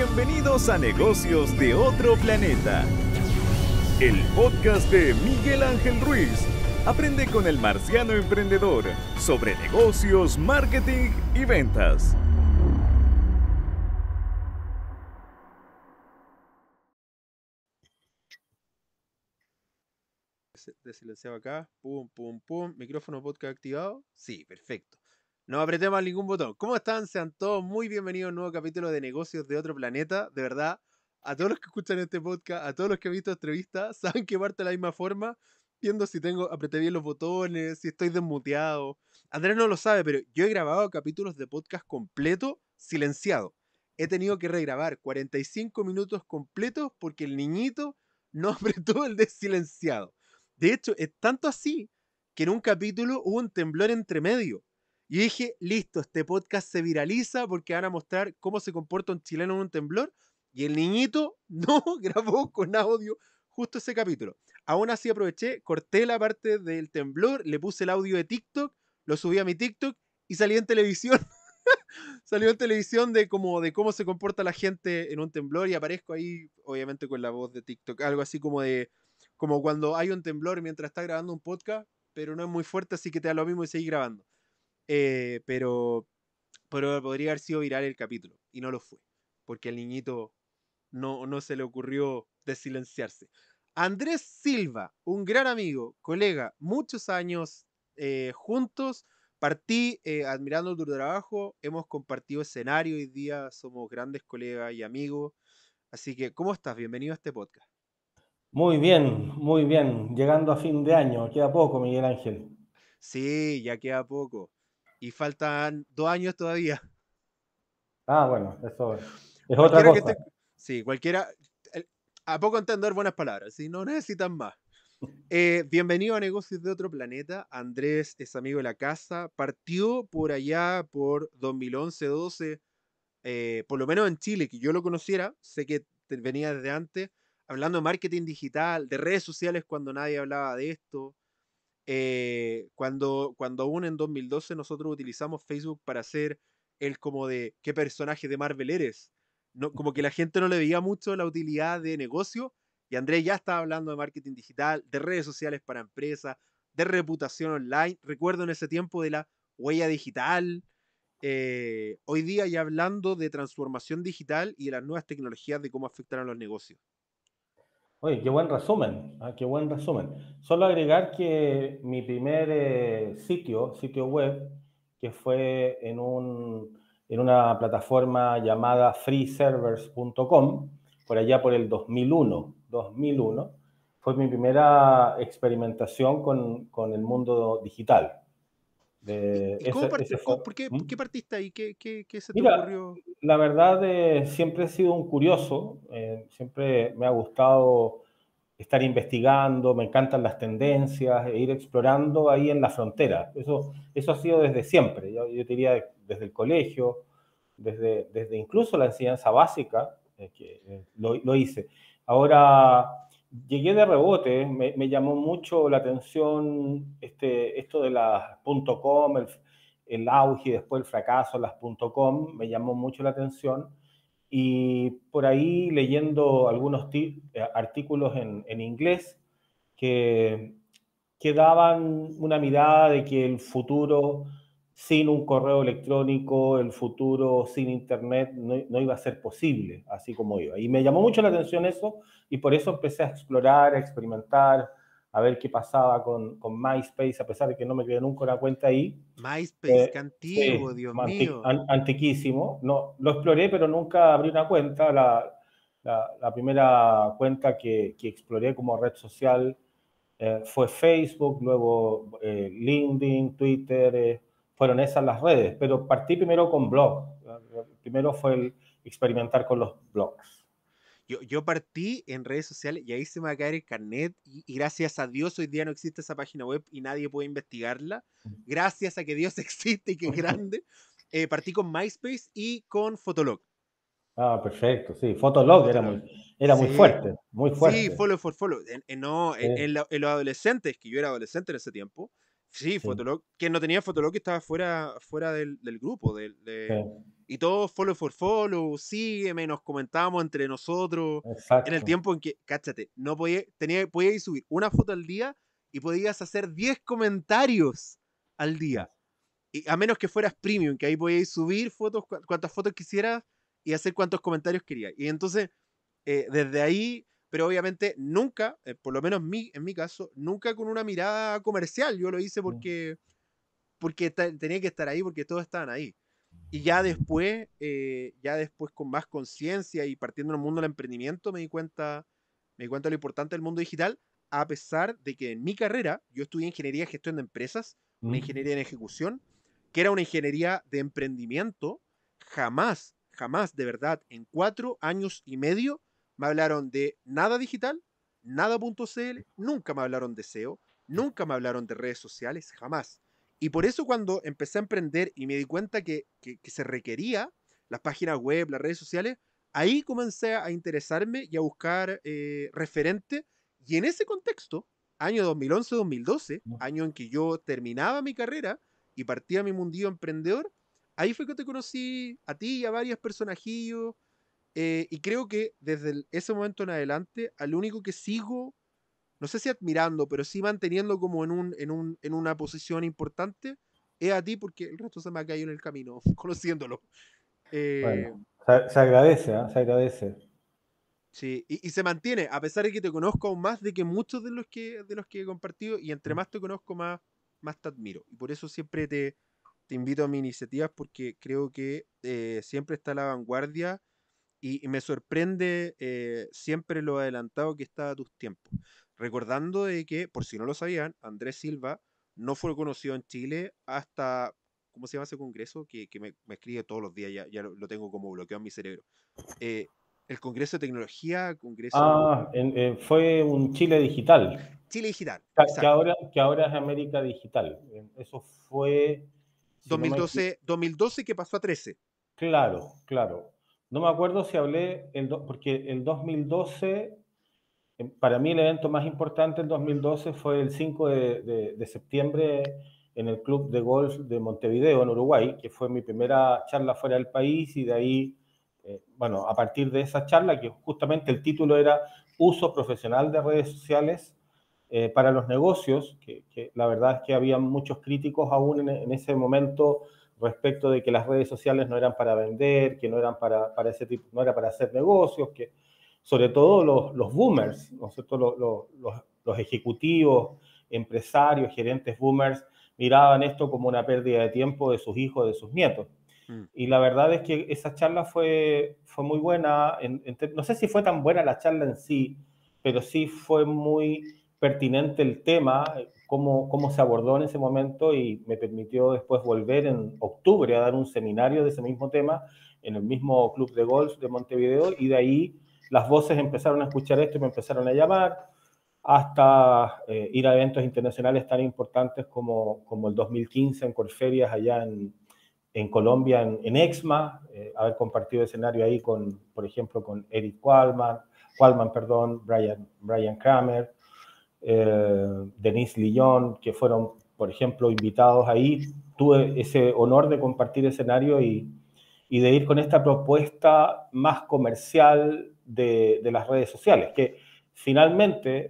Bienvenidos a Negocios de Otro Planeta, el podcast de Miguel Ángel Ruiz. Aprende con el marciano emprendedor sobre negocios, marketing y ventas. Desilenciado acá, pum, pum, pum, micrófono podcast activado, sí, perfecto. No apreté más ningún botón. ¿Cómo están? Sean todos muy bienvenidos a un nuevo capítulo de Negocios de Otro Planeta. De verdad, a todos los que escuchan este podcast, a todos los que han visto entrevistas, saben que parte de la misma forma, viendo si apreté bien los botones, si estoy desmuteado. Andrés no lo sabe, pero yo he grabado capítulos de podcast completo silenciado. He tenido que regrabar 45 minutos completos porque el niñito no apretó el desilenciado. De hecho, es tanto así que en un capítulo hubo un temblor entre medio. Y dije, listo, este podcast se viraliza porque van a mostrar cómo se comporta un chileno en un temblor. Y el niñito no grabó con audio justo ese capítulo. Aún así aproveché, corté la parte del temblor, le puse el audio de TikTok, lo subí a mi TikTok y salí en televisión. Salió en televisión de cómo se comporta la gente en un temblor y aparezco ahí, obviamente con la voz de TikTok, algo así como cuando hay un temblor mientras está grabando un podcast, pero no es muy fuerte, así que te da lo mismo y seguís grabando. Pero podría haber sido viral el capítulo, y no lo fue, porque al niñito no se le ocurrió desilenciarse. Andrés Silva, un gran amigo, colega, muchos años juntos. Partí admirando tu trabajo, hemos compartido escenario hoy día, somos grandes colegas y amigos. Así que, ¿cómo estás? Bienvenido a este podcast. Muy bien. Llegando a fin de año, queda poco, Miguel Ángel. Sí, ya queda poco. Y faltan 2 años todavía. Ah, bueno, eso es otra Cualquiera que cosa. esté. Sí, cualquiera. el- A poco entender buenas palabras, si no necesitan más. Bienvenido a Negocios de Otro Planeta. Andrés es amigo de la casa. Partió por allá por 2011-12, por lo menos en Chile, que yo lo conociera. Sé que venía desde antes, hablando de marketing digital, de redes sociales cuando nadie hablaba de esto. Cuando aún en 2012 nosotros utilizamos Facebook para hacer el como de qué personaje de Marvel eres. No, como que la gente no le veía mucho la utilidad de negocio y Andrés ya estaba hablando de marketing digital, de redes sociales para empresas, de reputación online. Recuerdo en ese tiempo de la huella digital. Hoy día ya hablando de transformación digital y de las nuevas tecnologías de cómo afectan a los negocios. Oye, qué buen resumen, qué buen resumen. Solo agregar que mi primer sitio web, que fue en una plataforma llamada freeservers.com, por allá por el 2001, fue mi primera experimentación con el mundo digital. ¿Y cómo Ese fue. por qué partiste ahí? ¿Qué se te Mira, ocurrió? la verdad siempre he sido un curioso, siempre me ha gustado estar investigando, me encantan las tendencias, e ir explorando ahí en la frontera. Eso ha sido desde siempre, yo diría desde el colegio, desde incluso la enseñanza básica, lo hice. Ahora, llegué de rebote, me llamó mucho la atención esto de las .com, el auge y después el fracaso de las .com, me llamó mucho la atención. Y por ahí leyendo algunos artículos en inglés que, que daban una mirada de que el futuro sin un correo electrónico, el futuro sin internet no iba a ser posible, así como iba. Y me llamó mucho la atención eso y por eso empecé a explorar, a experimentar, a ver qué pasaba con MySpace, a pesar de que no me creé nunca una cuenta ahí. MySpace, qué antiguo, Sí, Dios mío. antiquísimo. No, lo exploré, pero nunca abrí una cuenta. La primera cuenta que exploré como red social fue Facebook, luego LinkedIn, Twitter, fueron esas las redes. Pero partí primero con blog. Primero fue el experimentar con los blogs. Yo partí en redes sociales y ahí se me va a caer el carnet y gracias a Dios hoy día no existe esa página web y nadie puede investigarla. Gracias a que Dios existe y que es grande. Partí con MySpace y con Fotolog. Ah, perfecto, sí. Fotolog Fotolog. era muy Sí, fuerte, muy sí, fuerte. follow for follow. No, Sí, en los adolescentes, que yo era adolescente en ese tiempo, sí, sí, Fotolog, que no tenía Fotolog que estaba fuera del grupo, sí. Y todos follow for follow, sígueme, nos comentábamos entre nosotros. En el Exacto. tiempo en que, cáchate, no podíais subir una foto al día y podías hacer 10 comentarios al día. Y a menos que fueras premium, que ahí podíais subir fotos, cuantas fotos quisieras y hacer cuantos comentarios querías. Y entonces, desde ahí, pero obviamente nunca, por lo menos en mi caso, nunca con una mirada comercial. Yo lo hice porque tenía que estar ahí, porque todos estaban ahí. Y ya después con más conciencia y partiendo en el mundo del emprendimiento, me di cuenta de lo importante del mundo digital, a pesar de que en mi carrera, yo estudié ingeniería de gestión de empresas, una Mm. ingeniería en ejecución, que era una ingeniería de emprendimiento. Jamás, jamás, de verdad, en 4 años y medio me hablaron de nada digital, nada.cl, nunca me hablaron de SEO, nunca me hablaron de redes sociales, jamás. Y por eso cuando empecé a emprender y me di cuenta que se requería las páginas web, las redes sociales, ahí comencé a interesarme y a buscar referente. Y en ese contexto, año 2011-2012, año en que yo terminaba mi carrera y partía mi mundillo emprendedor, ahí fue que te conocí a ti y a varios personajillos. Y creo que desde ese momento en adelante, al único que sigo, no sé si admirando, pero sí manteniendo como en una posición importante, es a ti porque el resto se me ha caído en el camino, conociéndolo. Eh, Bueno, se agradece, ¿ah? Se agradece. sí, y se mantiene, a pesar de que te conozco aún más de que muchos de los que he compartido, y entre más te conozco, más te admiro. Y por eso siempre te invito a mis iniciativas, porque creo que siempre está a la vanguardia y me sorprende siempre lo adelantado que está a tus tiempos. Recordando de que, por si no lo sabían, Andrés Silva no fue conocido en Chile hasta, ¿cómo se llama ese congreso? Que me escribe todos los días, ya lo tengo como bloqueado en mi cerebro. Eh, el Congreso de Tecnología, Congreso Fue un Chile digital, Chile Digital, que exacto. ahora es América Digital. Eso fue, si no me equivoco, 2012 que pasó a 13. claro, claro. No me acuerdo si hablé, porque el 2012, para mí el evento más importante el 2012 fue el 5 de septiembre en el Club de Golf de Montevideo, en Uruguay, que fue mi primera charla fuera del país y de ahí, bueno, a partir de esa charla, que justamente el título era Uso profesional de redes sociales para los negocios, que la verdad es que había muchos críticos aún en ese momento respecto de que las redes sociales no eran para vender, que no eran para ese tipo, no era para hacer negocios, que sobre todo los boomers, ¿no es cierto? Los ejecutivos, empresarios, gerentes boomers, miraban esto como una pérdida de tiempo de sus hijos, de sus nietos. Mm. Y la verdad es que esa charla fue muy buena. No sé si fue tan buena la charla en sí, pero sí fue muy pertinente el tema, cómo se abordó en ese momento y me permitió después volver en octubre a dar un seminario de ese mismo tema en el mismo club de golf de Montevideo y de ahí las voces empezaron a escuchar esto y me empezaron a llamar hasta ir a eventos internacionales tan importantes como el 2015 en Corferias allá en Colombia, en EXMA, haber compartido escenario ahí por ejemplo, con Eric Qualman, perdón, Brian Kramer, Denise Lillon, que fueron, por ejemplo, invitados ahí. Tuve ese honor de compartir escenario y de ir con esta propuesta más comercial de las redes sociales, que finalmente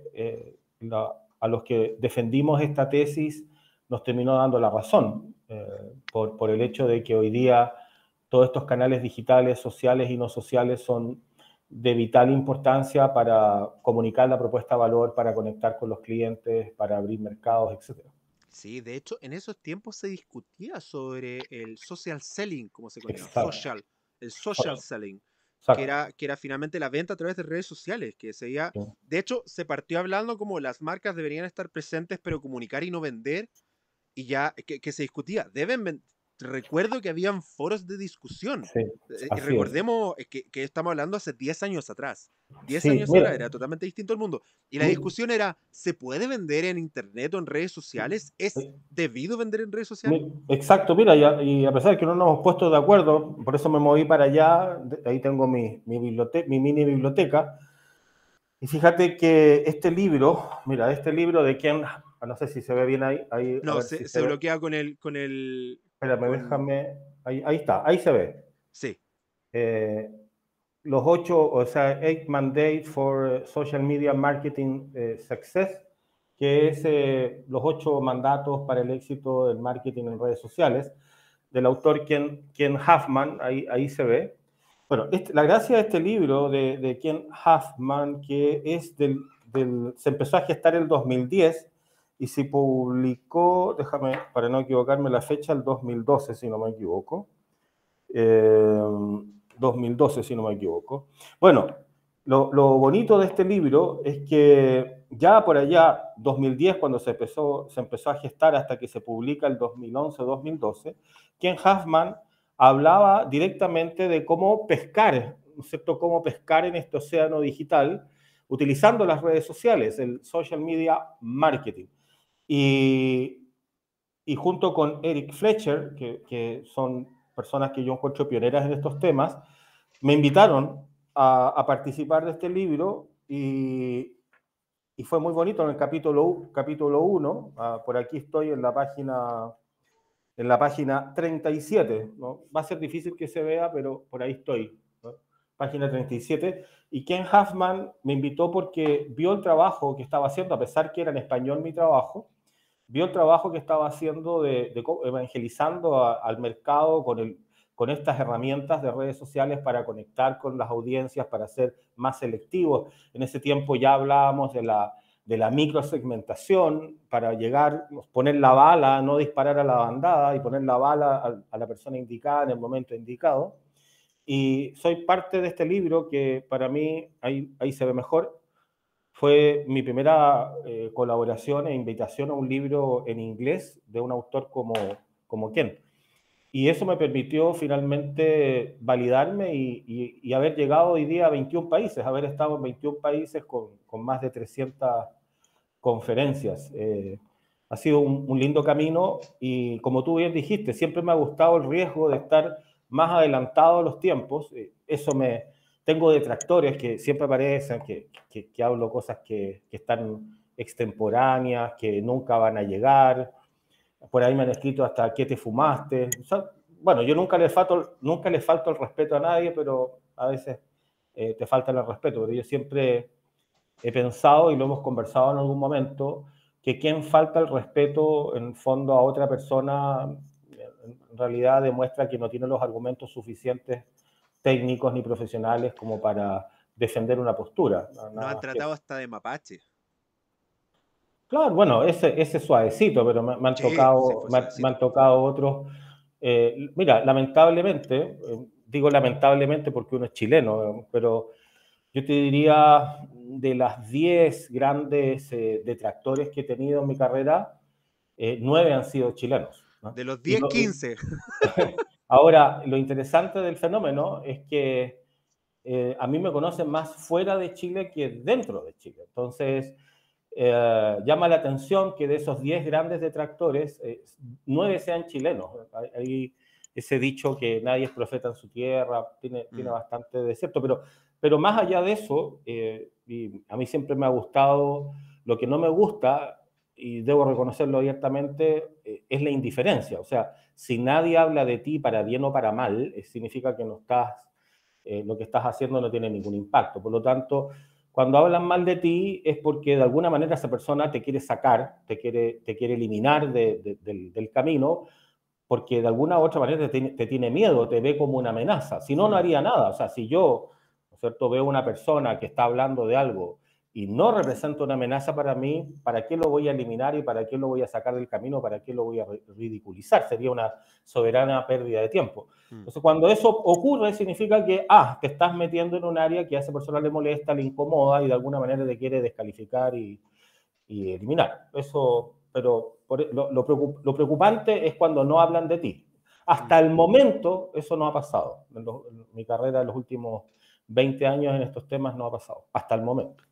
a los que defendimos esta tesis nos terminó dando la razón, por el hecho de que hoy día todos estos canales digitales, sociales y no sociales son de vital importancia para comunicar la propuesta de valor, para conectar con los clientes, para abrir mercados, etc. Sí, de hecho, en esos tiempos se discutía sobre el social selling, como se conoce, Exacto. el social selling, Exacto. que era finalmente la venta a través de redes sociales, que se veía, Sí. de hecho, se partió hablando como las marcas deberían estar presentes, pero comunicar y no vender, y ya que se discutía, recuerdo que habían foros de discusión. Sí, Y así es. recordemos que estamos hablando hace 10 años atrás. diez Sí, años atrás mira, era totalmente distinto el mundo. Y la mi- discusión era, ¿se puede vender en internet o en redes sociales? ¿Es debido vender en redes sociales? exacto, mira, y a pesar de que no nos hemos puesto de acuerdo, por eso me moví para allá, ahí tengo mi mini biblioteca, y fíjate que este libro, mira, este libro de Ken, no sé si se ve bien ahí a No, ver si se se ve, bloquea espérame, con... déjame, ahí está, ahí se ve. Sí. Eh, los 8, o sea, 8 Mandates for Social Media Marketing Success, que es los 8 mandatos para el éxito del marketing en redes sociales, del autor Ken Huffman, ahí se ve. Bueno, la gracia de este libro de Ken Huffman, que es se empezó a gestar en el 2010 y se publicó, déjame, para no equivocarme la fecha, el 2012, si no me equivoco. 2012, si no me equivoco. Bueno, lo bonito de este libro es que ya por allá, 2010, cuando se empezó a gestar hasta que se publica el 2011-2012, Ken Huffman hablaba directamente de cómo pescar, ¿no es cierto?, cómo pescar en este océano digital utilizando las redes sociales, el social media marketing. Y junto con Eric Fletcher, que son personas que yo encuentro pioneras en estos temas, me invitaron a participar de este libro y fue muy bonito en el capítulo 1. Por aquí estoy en la página 37. ¿No? Va a ser difícil que se vea, pero por ahí estoy. ¿No? Página 37. Y Ken Huffman me invitó porque vio el trabajo que estaba haciendo, a pesar que era en español mi trabajo, vio el trabajo que estaba haciendo de evangelizando al mercado con estas herramientas de redes sociales para conectar con las audiencias, para ser más selectivos. En ese tiempo ya hablábamos de la microsegmentación para llegar, poner la bala, no disparar a la bandada y poner la bala a la persona indicada en el momento indicado. Y soy parte de este libro que para mí, ahí se ve mejor, fue mi primera colaboración e invitación a un libro en inglés de un autor como Ken. Y eso me permitió finalmente validarme y haber llegado hoy día a 21 países, haber estado en 21 países con más de 300 conferencias. Ha sido un lindo camino y como tú bien dijiste, siempre me ha gustado el riesgo de estar más adelantado a los tiempos. Tengo detractores que siempre parecen que hablo cosas que están extemporáneas, que nunca van a llegar. Por ahí me han escrito hasta ¿qué te fumaste? O sea, bueno, yo nunca le falto el respeto a nadie, pero a veces te falta el respeto. Pero yo siempre he pensado, y lo hemos conversado en algún momento, que quien falta el respeto en fondo a otra persona en realidad demuestra que no tiene los argumentos suficientes técnicos ni profesionales como para defender una postura. Nos han tratado hasta de mapache. Claro, bueno, ese es suavecito, pero me han Sí, tocado, me han tocado otros. Mira, lamentablemente, digo lamentablemente porque uno es chileno, pero yo te diría de las 10 grandes detractores que he tenido en mi carrera, 9 han sido chilenos. ¿No? De los 10, 15. Ahora, lo interesante del fenómeno es que a mí me conocen más fuera de Chile que dentro de Chile. Entonces, llama la atención que de esos 10 grandes detractores, 9 sean chilenos. Hay ese dicho que nadie es profeta en su tierra, tiene bastante de cierto, pero más allá de eso, y a mí siempre me ha gustado, lo que no me gusta, y debo reconocerlo abiertamente, es la indiferencia. O sea, si nadie habla de ti para bien o para mal, significa que lo que estás haciendo no tiene ningún impacto. Por lo tanto, cuando hablan mal de ti es porque de alguna manera esa persona te quiere sacar, te quiere eliminar del camino, porque de alguna u otra manera te tiene miedo, te ve como una amenaza. Si no, no haría nada. O sea, si yo, ¿no es cierto?, veo una persona que está hablando de algo y no representa una amenaza para mí, ¿para qué lo voy a eliminar y para qué lo voy a sacar del camino? ¿Para qué lo voy a ridiculizar? Sería una soberana pérdida de tiempo. Entonces, cuando eso ocurre, significa que, te estás metiendo en un área que a esa persona le molesta, le incomoda y de alguna manera te quiere descalificar y eliminar. Eso, pero lo preocupante es cuando no hablan de ti. Hasta el momento eso no ha pasado. En mi carrera en los últimos 20 años en estos temas no ha pasado. Hasta el momento.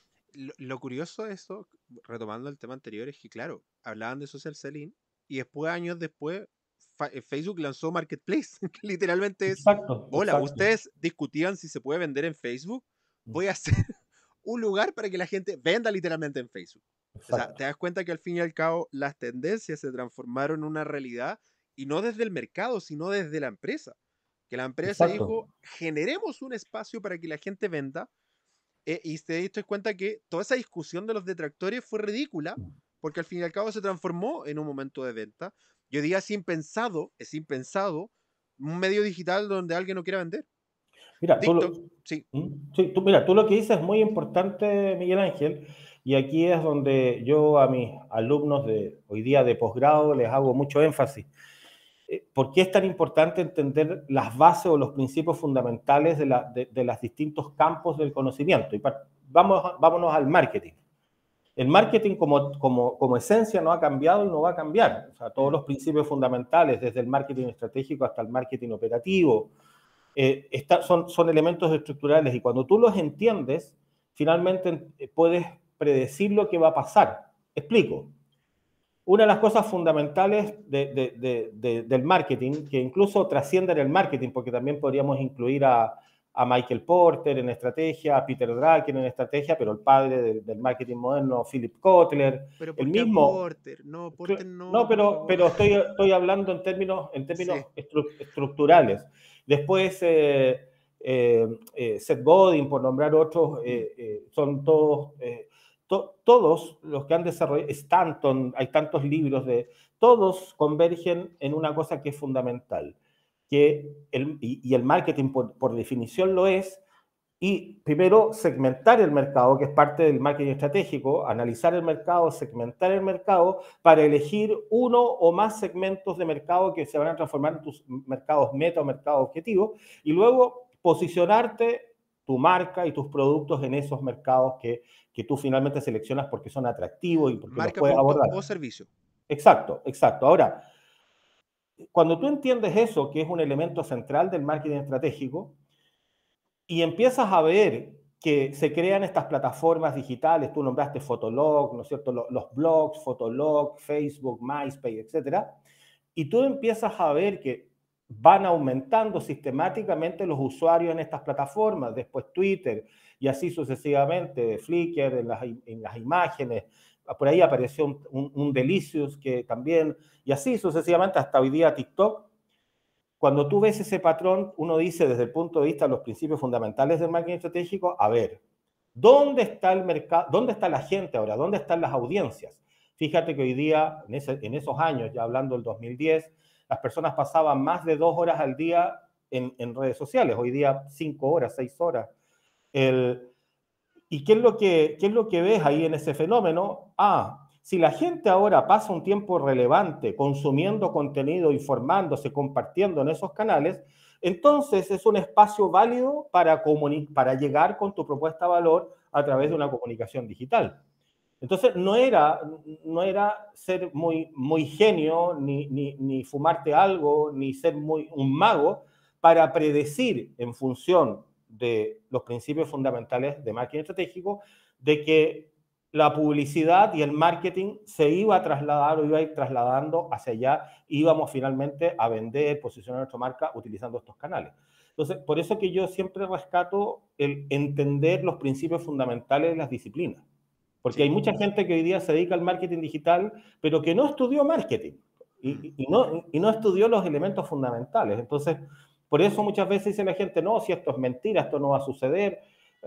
Lo curioso de eso, retomando el tema anterior, es que, claro, hablaban de social selling y después, años después, Facebook lanzó Marketplace, que literalmente es, Exacto, hola, exacto. ustedes discutían si se puede vender en Facebook, voy a hacer un lugar para que la gente venda literalmente en Facebook. Exacto. O sea, te das cuenta que al fin y al cabo las tendencias se transformaron en una realidad y no desde el mercado, sino desde la empresa. que la empresa Exacto. dijo, generemos un espacio para que la gente venda, y te diste cuenta que toda esa discusión de los detractores fue ridícula, porque al fin y al cabo se transformó en un momento de venta. Y hoy día es impensado un medio digital donde alguien no quiera vender. Mira, TikTok, sí, sí, mira, tú lo que dices es muy importante, Miguel Ángel, y aquí es donde yo a mis alumnos de hoy día de posgrado les hago mucho énfasis. ¿Por qué es tan importante entender las bases o los principios fundamentales de los distintos campos del conocimiento? Y vámonos al marketing. El marketing como esencia no ha cambiado y no va a cambiar. O sea, todos los principios fundamentales, desde el marketing estratégico hasta el marketing operativo, son elementos estructurales, y cuando tú los entiendes, finalmente puedes predecir lo que va a pasar. Explico. Una de las cosas fundamentales del marketing, que incluso trascienden el marketing, porque también podríamos incluir a Michael Porter en estrategia, a Peter Drucker en estrategia, pero el padre del marketing moderno, Philip Kotler, pero el ¿por qué a mismo. Porter? No, Porter no, No, por favor. pero estoy hablando en términos Sí, estructurales. Después, Seth Godin, por nombrar otros, son todos, todos los que han desarrollado, Stanton, hay tantos libros todos convergen en una cosa que es fundamental, y el marketing por definición lo es. Y primero, segmentar el mercado, que es parte del marketing estratégico, analizar el mercado, segmentar el mercado para elegir uno o más segmentos de mercado que se van a transformar en tus mercados meta o mercados objetivos, y luego posicionarte tu marca y tus productos en esos mercados que tú finalmente seleccionas porque son atractivos y porque los marca, puedes producto abordar. o servicio. Exacto, exacto. Ahora, cuando tú entiendes eso, que es un elemento central del marketing estratégico, y empiezas a ver que se crean estas plataformas digitales, tú nombraste Fotolog, ¿no es cierto? Los blogs, Fotolog, Facebook, MySpace, etcétera, y tú empiezas a ver que van aumentando sistemáticamente los usuarios en estas plataformas, después Twitter, y así sucesivamente, Flickr en las imágenes, por ahí apareció un Delicious que también, y así sucesivamente hasta hoy día TikTok. Cuando tú ves ese patrón, uno dice desde el punto de vista de los principios fundamentales del marketing estratégico, a ver, ¿dónde está el mercado? ¿Dónde está la gente ahora? ¿Dónde están las audiencias? Fíjate que hoy día, en esos años, ya hablando del 2010, las personas pasaban más de 2 horas al día en redes sociales. Hoy día 5 horas, 6 horas. ¿Y qué es lo que ves ahí en ese fenómeno? Si la gente ahora pasa un tiempo relevante consumiendo contenido, informándose, compartiendo en esos canales, entonces es un espacio válido para llegar con tu propuesta de valor a través de una comunicación digital. Entonces no era ser muy genio, ni fumarte algo, ni ser un mago para predecir en función de los principios fundamentales de marketing estratégico, de que la publicidad y el marketing se iba a trasladar o iba a ir trasladando hacia allá, íbamos finalmente a vender, posicionar nuestra marca utilizando estos canales. Entonces, por eso que yo siempre rescato el entender los principios fundamentales de las disciplinas. Porque hay Sí. mucha gente que hoy día se dedica al marketing digital, pero que no estudió marketing y no estudió los elementos fundamentales. Entonces, por eso muchas veces dice la gente, no, si esto es mentira, esto no va a suceder.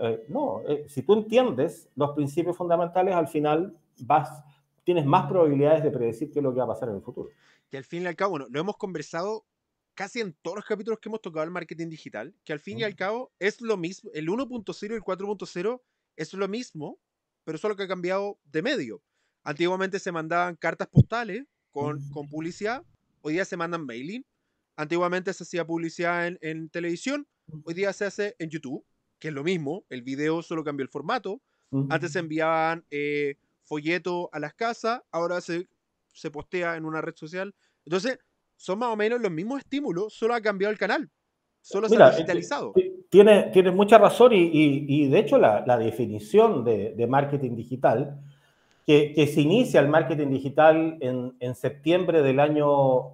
Si tú entiendes los principios fundamentales, al final tienes más probabilidades de predecir qué es lo que va a pasar en el futuro. Que al fin y al cabo, bueno, lo hemos conversado casi en todos los capítulos que hemos tocado el marketing digital, que al fin y al cabo es lo mismo, el 1.0 y el 4.0 es lo mismo, pero solo que ha cambiado de medio. Antiguamente se mandaban cartas postales con publicidad, hoy día se mandan mailing. Antiguamente se hacía publicidad en televisión, hoy día se hace en YouTube, que es lo mismo, el video solo cambió el formato. Antes se enviaban folletos a las casas, ahora se postea en una red social. Entonces, son más o menos los mismos estímulos, solo ha cambiado el canal, solo se ha Mira, digitalizado. tienes mucha razón, y de hecho la definición de marketing digital, que se inicia el marketing digital en septiembre del año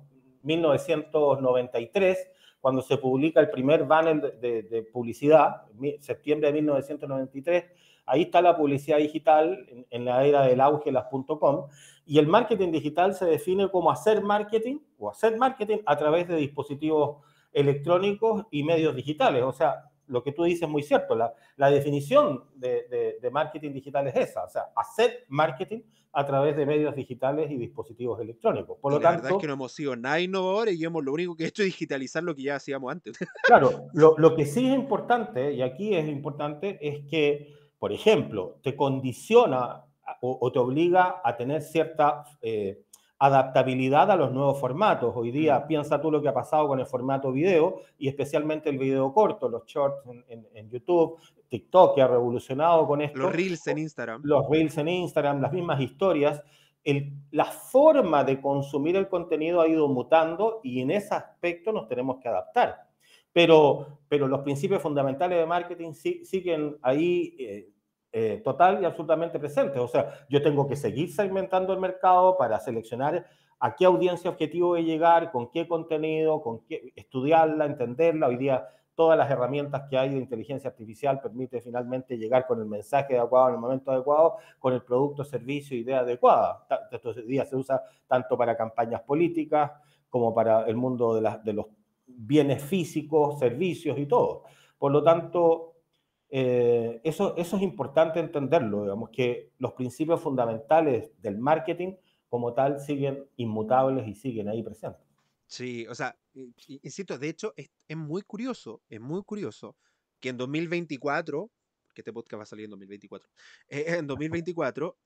1993, cuando se publica el primer banner de publicidad, septiembre de 1993, ahí está la publicidad digital en la era del auge de las .com, y el marketing digital se define como hacer marketing a través de dispositivos electrónicos y medios digitales. O sea, lo que tú dices es muy cierto. La definición de marketing digital es esa. O sea, hacer marketing a través de medios digitales y dispositivos electrónicos. Por Y lo la verdad es tanto, que no hemos sido nada innovadores y hemos lo único que he hecho es digitalizar lo que ya hacíamos antes. claro, lo que sí es importante, y aquí es importante, es que, por ejemplo, te condiciona o te obliga a tener cierta adaptabilidad a los nuevos formatos. Hoy día, piensa tú lo que ha pasado con el formato video y especialmente el video corto, los shorts en YouTube, TikTok que ha revolucionado con Los esto, reels en Instagram. los reels en Instagram, las mismas historias. La forma de consumir el contenido ha ido mutando y en ese aspecto nos tenemos que adaptar. Pero los principios fundamentales de marketing siguen ahí total y absolutamente presentes. O sea, yo tengo que seguir segmentando el mercado para seleccionar a qué audiencia objetivo voy a llegar, con qué contenido, estudiarla, entenderla. Hoy día todas las herramientas que hay de inteligencia artificial permite finalmente llegar con el mensaje adecuado en el momento adecuado, con el producto, servicio, idea adecuada. Estos días se usa tanto para campañas políticas como para el mundo de los bienes físicos, servicios y todo. Por lo tanto, eso es importante entenderlo, digamos, que los principios fundamentales del marketing como tal siguen inmutables y siguen ahí presentes. Sí, o sea, insisto, de hecho, es muy curioso que en 2024, que este podcast va a salir en 2024, en 2024,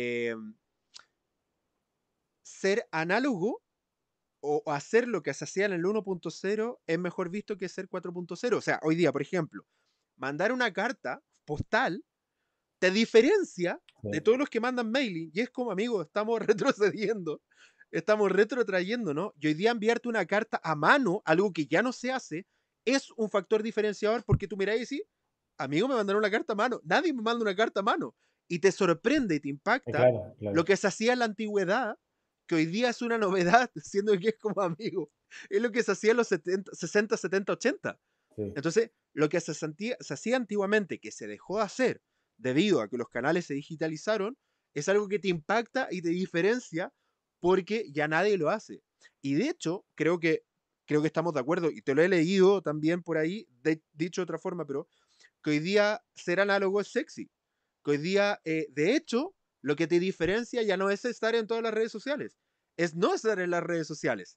ser análogo o hacer lo que se hacía en el 1.0 es mejor visto que ser 4.0. O sea, hoy día, por ejemplo, mandar una carta postal te diferencia de todos los que mandan mailing. Y es como, amigo, estamos retrocediendo, estamos retrotrayendo, ¿no? Y hoy día enviarte una carta a mano, algo que ya no se hace, es un factor diferenciador porque tú mirás y decís, amigo, me mandaron una carta a mano. Nadie me manda una carta a mano. Y te sorprende y te impacta Claro, lo claro. que se hacía en la antigüedad, que hoy día es una novedad, siendo que es como amigo. Es lo que se hacía en los 70, 60, 70, 80. Sí. Entonces, lo que se hacía antiguamente, que se dejó de hacer debido a que los canales se digitalizaron, es algo que te impacta y te diferencia porque ya nadie lo hace. Y de hecho, creo que estamos de acuerdo, y te lo he leído también por ahí, dicho de otra forma, pero que hoy día ser análogo es sexy. Que hoy día, de hecho, lo que te diferencia ya no es estar en todas las redes sociales, es no estar en las redes sociales.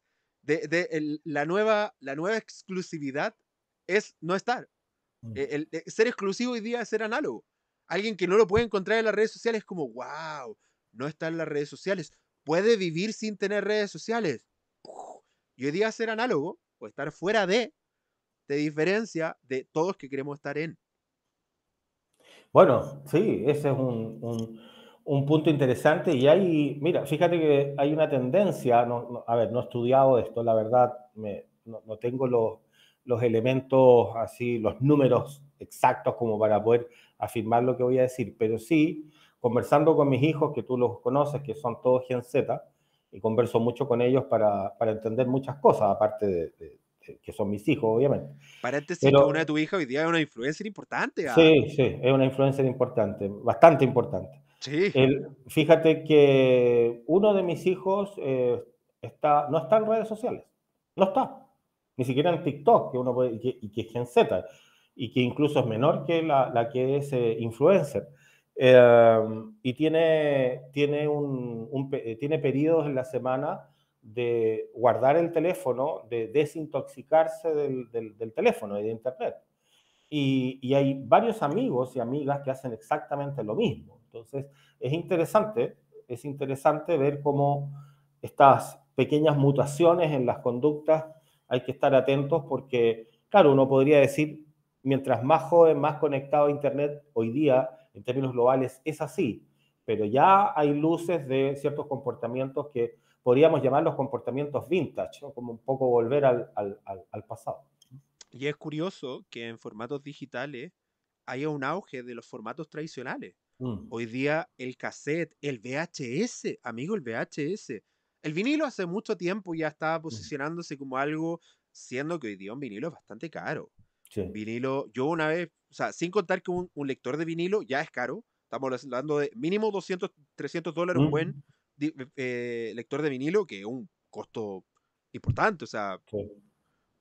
La nueva exclusividad es no estar. Ser exclusivo hoy día es ser análogo. Alguien que no lo puede encontrar en las redes sociales es como, wow, no está en las redes sociales. Puede vivir sin tener redes sociales. Y hoy día ser análogo o estar fuera de te diferencia de todos que queremos estar en. Bueno, sí, ese es un punto interesante y hay, mira, fíjate que hay una tendencia, a ver, no he estudiado esto, la verdad, no tengo los elementos así, los números exactos como para poder afirmar lo que voy a decir, pero sí, conversando con mis hijos, que tú los conoces, que son todos Gen Z, y converso mucho con ellos para entender muchas cosas, aparte de que son mis hijos, obviamente. Paréntesis que una de Pero tus hijas hoy día es una influencer importante. Ah. sí, sí, es una influencer importante, bastante importante. Sí. Fíjate que uno de mis hijos no está en redes sociales, no está, ni siquiera en TikTok, que uno puede, y que es Gen Z, y que incluso es menor que la que es influencer. Y tiene periodos en la semana de guardar el teléfono, de desintoxicarse del teléfono y de Internet. Y hay varios amigos y amigas que hacen exactamente lo mismo. Entonces, es interesante ver cómo estas pequeñas mutaciones en las conductas hay que estar atentos porque, claro, uno podría decir, mientras más joven, más conectado a Internet, hoy día, en términos globales, es así, pero ya hay luces de ciertos comportamientos que podríamos llamar los comportamientos vintage, ¿no? Como un poco volver al pasado. Y es curioso que en formatos digitales haya un auge de los formatos tradicionales. Mm, Hoy día el cassette, el VHS, amigo, el VHS. El vinilo hace mucho tiempo ya estaba mm, posicionándose como algo, siendo que hoy día un vinilo es bastante caro. Un sí. vinilo, yo una vez, o sea, sin contar que un lector de vinilo ya es caro, estamos hablando de mínimo 200, $300 un buen Mm, lector de vinilo, que es un costo importante, o sea, sí.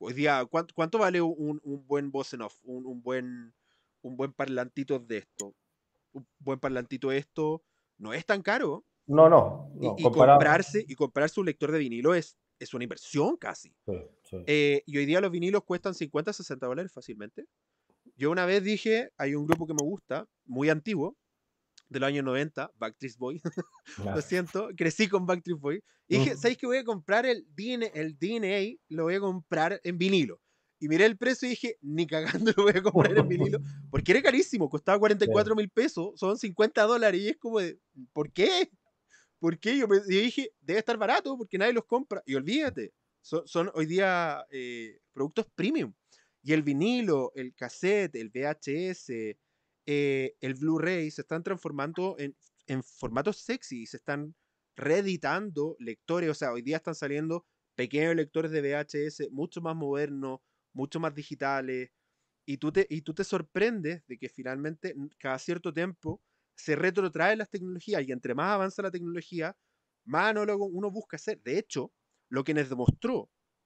Hoy día, ¿cuánto vale un buen Bose-Off? Un buen parlantito de esto. Un buen parlantito de esto no es tan caro. No, no, Y, no, y comparado. comprarse un lector de vinilo es una inversión casi. Sí, sí. Y hoy día los vinilos cuestan $50-$60 fácilmente. Yo una vez dije, hay un grupo que me gusta, muy antiguo, de los años 90, Backstreet Boy. Lo Ya. siento, crecí con Backstreet Boy. Y dije, Mm. ¿sabéis que voy a comprar el DNA? Lo voy a comprar en vinilo. Y miré el precio y dije, ni cagando lo voy a comprar en vinilo, porque era carísimo, costaba Sí, 44.000 pesos, son $50, y es como de, ¿por qué? ¿Por qué? Yo dije, debe estar barato porque nadie los compra. Y olvídate, son hoy día productos premium. Y el vinilo, el cassette, el VHS, el Blu-ray se están transformando en formatos sexy y se están reeditando lectores. O sea, hoy día están saliendo pequeños lectores de VHS mucho más modernos, mucho más digitales. Y tú te sorprendes de que finalmente cada cierto tiempo se retrotraen las tecnologías y entre más avanza la tecnología, más análogo uno busca hacer. De hecho, lo que nos demostró,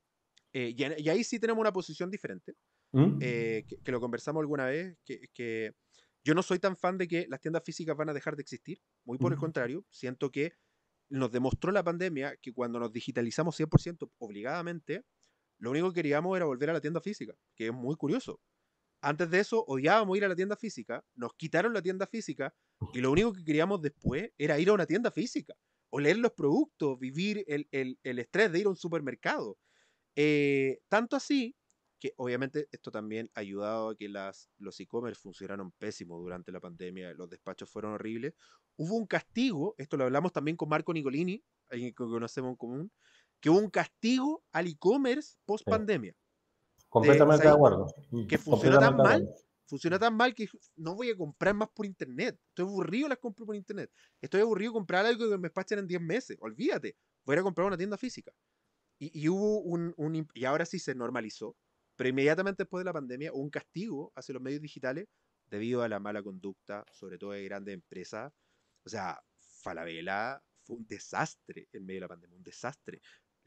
y ahí sí tenemos una posición diferente, ¿Mm? que lo conversamos alguna vez, que yo no soy tan fan de que las tiendas físicas van a dejar de existir, muy por el ¿Mm? contrario, siento que nos demostró la pandemia que cuando nos digitalizamos 100% obligadamente, lo único que queríamos era volver a la tienda física, que es muy curioso. Antes de eso odiábamos ir a la tienda física, nos quitaron la tienda física y lo único que queríamos después era ir a una tienda física, oler los productos, vivir el estrés de ir a un supermercado. Tanto así que obviamente esto también ha ayudado a que los e-commerce funcionaron pésimo durante la pandemia, los despachos fueron horribles. Hubo un castigo, esto lo hablamos también con Marco Nicolini, alguien que conocemos en común, que hubo un castigo al e-commerce post Sí, pandemia. completamente de ¿Sabéis? acuerdo. Que funcionó tan Completamente de mal, acuerdo. que no voy a comprar más por internet. Estoy aburrido, las compro por internet. Estoy aburrido de comprar algo que me despachen en 10 meses. Olvídate, voy a ir a comprar una tienda física. Y hubo y ahora sí se normalizó, pero inmediatamente después de la pandemia hubo un castigo hacia los medios digitales debido a la mala conducta, sobre todo de grandes empresas. O sea, Falabella fue un desastre en medio de la pandemia, un desastre.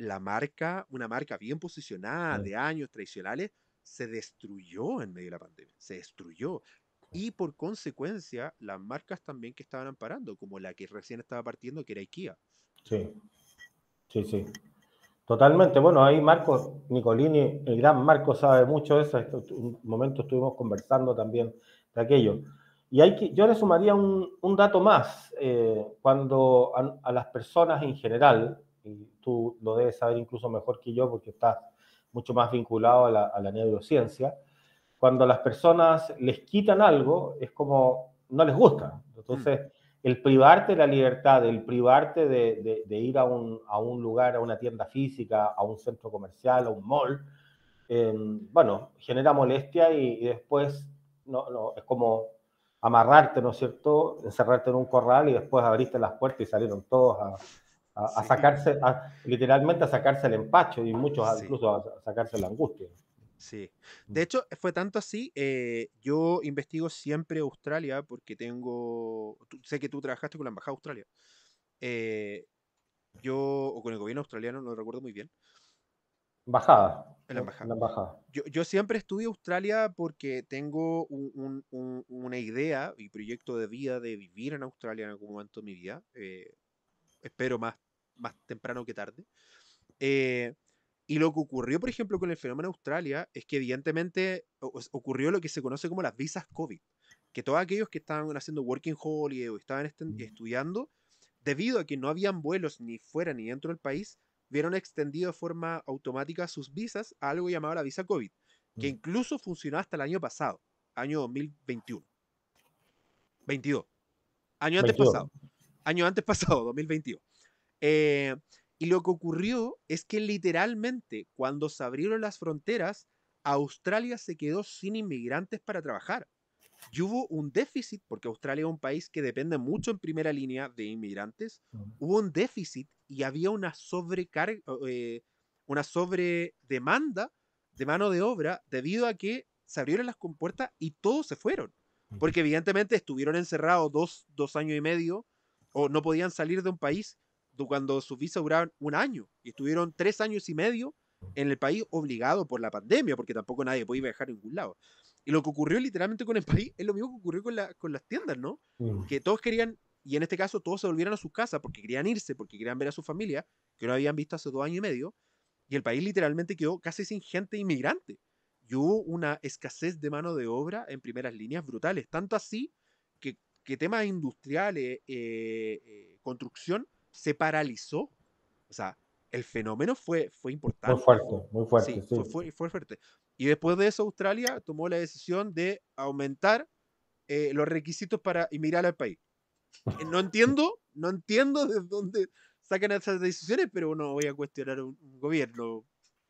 Una marca bien posicionada Sí. de años tradicionales, se destruyó en medio de la pandemia, se destruyó. Y por consecuencia, las marcas también que estaban amparando, como la que recién estaba partiendo, que era IKEA. Sí, sí, sí. Totalmente. Bueno, ahí Marco Nicolini, el gran Marco, sabe mucho de eso. Un momento estuvimos conversando también de aquello. Y yo le sumaría un dato más. Cuando a las personas en general, y tú lo debes saber incluso mejor que yo porque estás mucho más vinculado a la neurociencia, cuando a las personas les quitan algo, es como no les gusta. Mm. Entonces, el privarte de la libertad, el privarte de ir a un lugar, a una tienda física, a un centro comercial, a un mall, bueno, genera molestia y después no, es como amarrarte, ¿no es cierto? Encerrarte en un corral y después abriste las puertas y salieron todos a Sí, sacarse, literalmente a sacarse el empacho y muchos sí. incluso a sacarse la angustia. Sí. De hecho, fue tanto así, yo investigo siempre Australia porque sé que tú trabajaste con la Embajada de Australia. Eh, o con el gobierno australiano, no lo recuerdo muy bien, Embajada, en la embajada. la embajada. Yo siempre estudio Australia porque tengo una idea y proyecto de vida de vivir en Australia en algún momento de mi vida. Espero más temprano que tarde. Eh, y lo que ocurrió, por ejemplo, con el fenómeno Australia es que evidentemente ocurrió lo que se conoce como las visas COVID, que todos aquellos que estaban haciendo working holiday o estaban estudiando, debido a que no habían vuelos ni fuera ni dentro del país, vieron extendido de forma automática sus visas a algo llamado la visa COVID, que incluso funcionó hasta el año pasado, año 2021, 22, veintidós año antes pasado, 2022. Eh, y lo que ocurrió es que literalmente cuando se abrieron las fronteras, Australia se quedó sin inmigrantes para trabajar. Y hubo un déficit, porque Australia es un país que depende mucho en primera línea de inmigrantes, hubo un déficit y había una sobrecarga, una sobredemanda de mano de obra debido a que se abrieron las compuertas y todos se fueron. Porque evidentemente estuvieron encerrados dos años y medio o no podían salir de un país cuando sus visas duraban un año y estuvieron 3 años y medio en el país obligado por la pandemia, porque tampoco nadie podía viajar a ningún lado. Y lo que ocurrió literalmente con el país es lo mismo que ocurrió con las tiendas, ¿no? Que todos querían, y en este caso todos se volvieron a sus casas porque querían irse, porque querían ver a su familia, que no habían visto hace 2 años y medio, y el país literalmente quedó casi sin gente inmigrante. Y hubo una escasez de mano de obra en primeras líneas brutales, tanto así que temas industriales, construcción, se paralizó. O sea, el fenómeno fue importante. Muy fuerte, Sí, sí. fue fuerte. Y después de eso, Australia tomó la decisión de aumentar los requisitos para emigrar al país. No entiendo de dónde sacan esas decisiones, pero no voy a cuestionar un gobierno.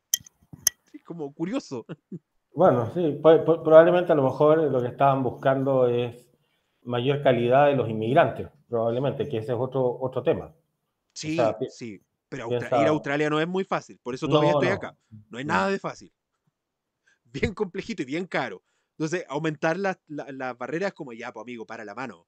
Es como curioso. Bueno, sí, probablemente a lo mejor lo que estaban buscando es mayor calidad de los inmigrantes, probablemente, que ese es otro tema. O sea, Sí, sí. Pero ir a piensa, Australia no es muy fácil. Por eso todavía no, estoy no, acá. No es no, nada de fácil. Bien complejito y bien caro. Entonces, aumentar las barreras como ya, pues amigo, para la mano.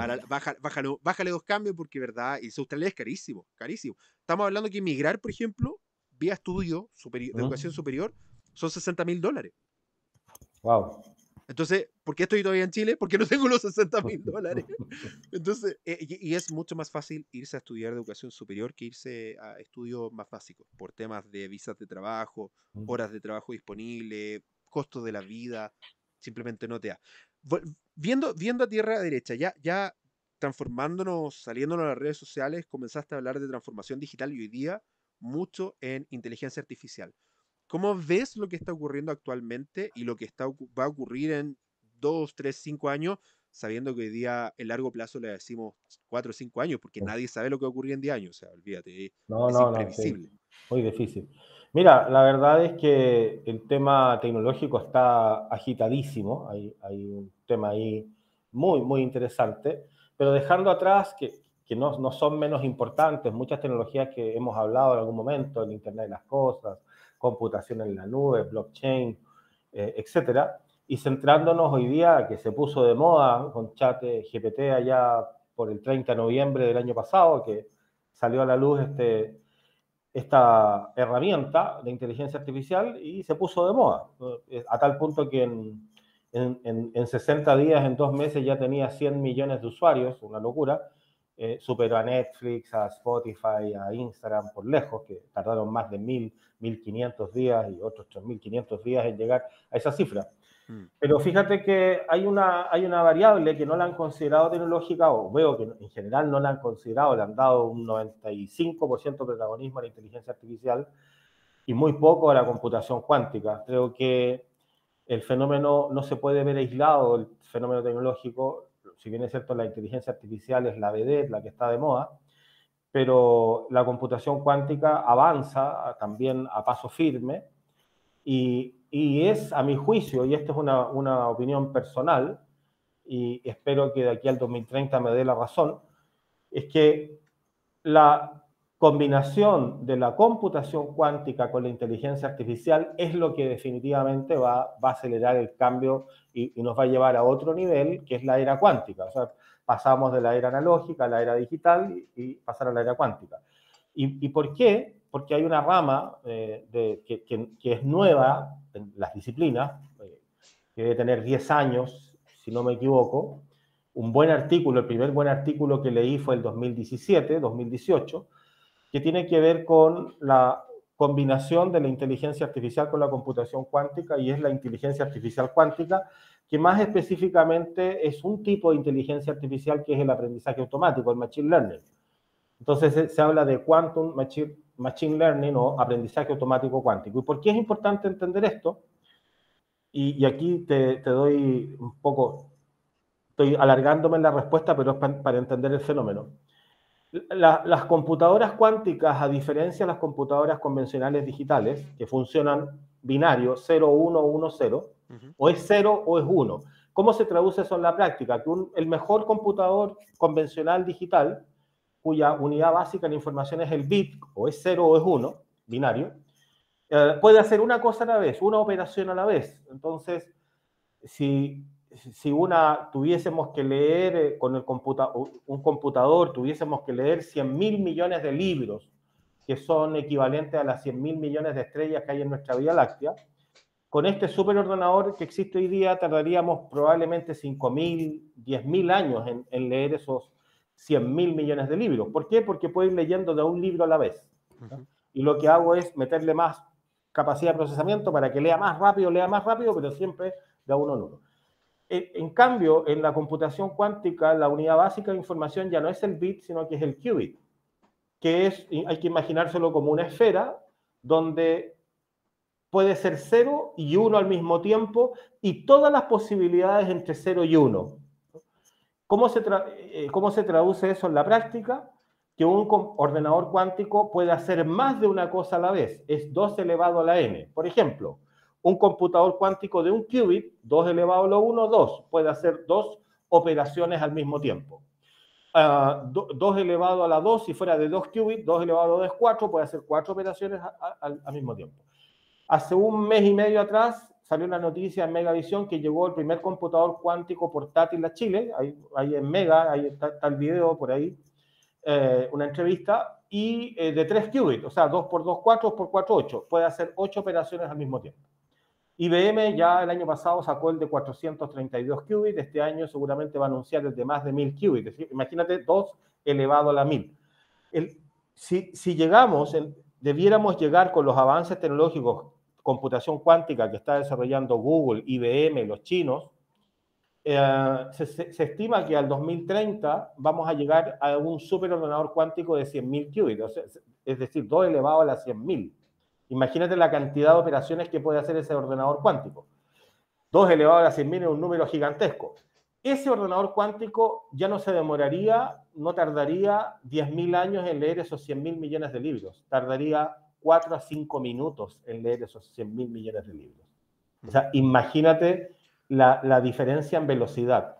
Bájale 2 cambios porque, ¿verdad? Y Australia es carísimo, carísimo. Estamos hablando que inmigrar, por ejemplo, vía estudio de educación superior, son $60.000. wow. Entonces, ¿por qué estoy todavía en Chile? Porque no tengo los $60.000. Entonces, y es mucho más fácil irse a estudiar de educación superior que irse a estudios más básicos, por temas de visas de trabajo, horas de trabajo disponibles, costos de la vida, simplemente no te da. Viendo a tierra derecha, ya transformándonos, saliéndonos a las redes sociales, comenzaste a hablar de transformación digital y hoy día mucho en inteligencia artificial. ¿Cómo ves lo que está ocurriendo actualmente y lo que va a ocurrir en 2, 3, 5 años, sabiendo que hoy día en largo plazo le decimos 4 o 5 años, porque nadie sabe lo que va a ocurrir en 10 años? O sea, olvídate, No, es no, no, sí, imprevisible. muy difícil. Mira, la verdad es que el tema tecnológico está agitadísimo, hay un tema ahí muy interesante, pero dejando atrás que no son menos importantes, muchas tecnologías que hemos hablado en algún momento, el Internet de las Cosas, computación en la nube, blockchain, etcétera, y centrándonos hoy día, que se puso de moda con ChatGPT allá por el 30 de noviembre del año pasado, que salió a la luz esta herramienta de inteligencia artificial y se puso de moda, a tal punto que en 60 días, en 2 meses, ya tenía 100 millones de usuarios, una locura. Superó a Netflix, a Spotify, a Instagram por lejos, que tardaron más de 1.500 días y otros 3.500 días en llegar a esa cifra. Pero fíjate que hay una variable que no la han considerado tecnológica, o veo que en general no la han considerado, le han dado un 95% de protagonismo a la inteligencia artificial y muy poco a la computación cuántica. Creo que el fenómeno no se puede ver aislado, el fenómeno tecnológico, si bien es cierto la inteligencia artificial es la vedette, la que está de moda, pero la computación cuántica avanza también a paso firme y es, a mi juicio, y esta es una opinión personal, y espero que de aquí al 2030 me dé la razón, es que la combinación de la computación cuántica con la inteligencia artificial es lo que definitivamente va a acelerar el cambio y nos va a llevar a otro nivel, que es la era cuántica. O sea, pasamos de la era analógica a la era digital y pasar a la era cuántica. ¿Y por qué? Porque hay una rama que es nueva en las disciplinas, que debe tener 10 años, si no me equivoco. Un buen artículo, el primer buen artículo que leí fue el 2017, 2018, que tiene que ver con la combinación de la inteligencia artificial con la computación cuántica, y es la inteligencia artificial cuántica, que más específicamente es un tipo de inteligencia artificial que es el aprendizaje automático, el machine learning. Entonces se habla de quantum machine learning o aprendizaje automático cuántico. ¿Y por qué es importante entender esto? Y aquí te doy un poco, estoy alargándome en la respuesta, pero es para entender el fenómeno. Las computadoras cuánticas, a diferencia de las computadoras convencionales digitales, que funcionan binario, 0, 1, 1, 0, o es 0 o es 1. ¿Cómo se traduce eso en la práctica? Que el mejor computador convencional digital, cuya unidad básica de información es el bit, o es 0 o es 1, binario, puede hacer una cosa a la vez, una operación a la vez. Entonces, si tuviésemos que leer con un computador, tuviésemos que leer 100.000 millones de libros que son equivalentes a las 100.000 millones de estrellas que hay en nuestra Vía Láctea. Con este superordenador que existe hoy día tardaríamos probablemente 5.000, 10.000 años en leer esos 100.000 millones de libros. ¿Por qué? Porque puedo ir leyendo de un libro a la vez, ¿no? Y lo que hago es meterle más capacidad de procesamiento para que lea más rápido, pero siempre de uno en uno. En cambio, en la computación cuántica, la unidad básica de información ya no es el bit, sino que es el qubit, que es, hay que imaginárselo como una esfera donde puede ser 0 y 1 al mismo tiempo y todas las posibilidades entre 0 y 1. ¿Cómo se traduce eso en la práctica? Que un ordenador cuántico puede hacer más de una cosa a la vez. Es 2 elevado a la n. Por ejemplo, un computador cuántico de un qubit, 2 elevado a la 1, 2. Puede hacer 2 operaciones al mismo tiempo. 2 elevado a la 2, si fuera de 2 qubits, 2 elevado a la 2 es 4, puede hacer 4 operaciones al mismo tiempo. Hace un mes y medio atrás salió una noticia en Megavisión que llegó el primer computador cuántico portátil a Chile, ahí en Mega, ahí está el video por ahí, una entrevista, y de 3 qubits, o sea, 2 por 2, 4, 2 por 4, 8, puede hacer 8 operaciones al mismo tiempo. IBM ya el año pasado sacó el de 432 qubits, este año seguramente va a anunciar el de más de 1000 qubits, es decir, imagínate 2 elevado a la 1000. Si llegamos, debiéramos llegar con los avances tecnológicos, computación cuántica que está desarrollando Google, IBM, los chinos, se estima que al 2030 vamos a llegar a un superordenador cuántico de 100.000 qubits, o sea, es decir, 2 elevado a la 100.000. Imagínate la cantidad de operaciones que puede hacer ese ordenador cuántico. 2 elevado a la 100.000 es un número gigantesco. Ese ordenador cuántico ya no se demoraría, no tardaría 10.000 años en leer esos 100.000 millones de libros. Tardaría 4 a 5 minutos en leer esos 100.000 millones de libros. O sea, imagínate la diferencia en velocidad.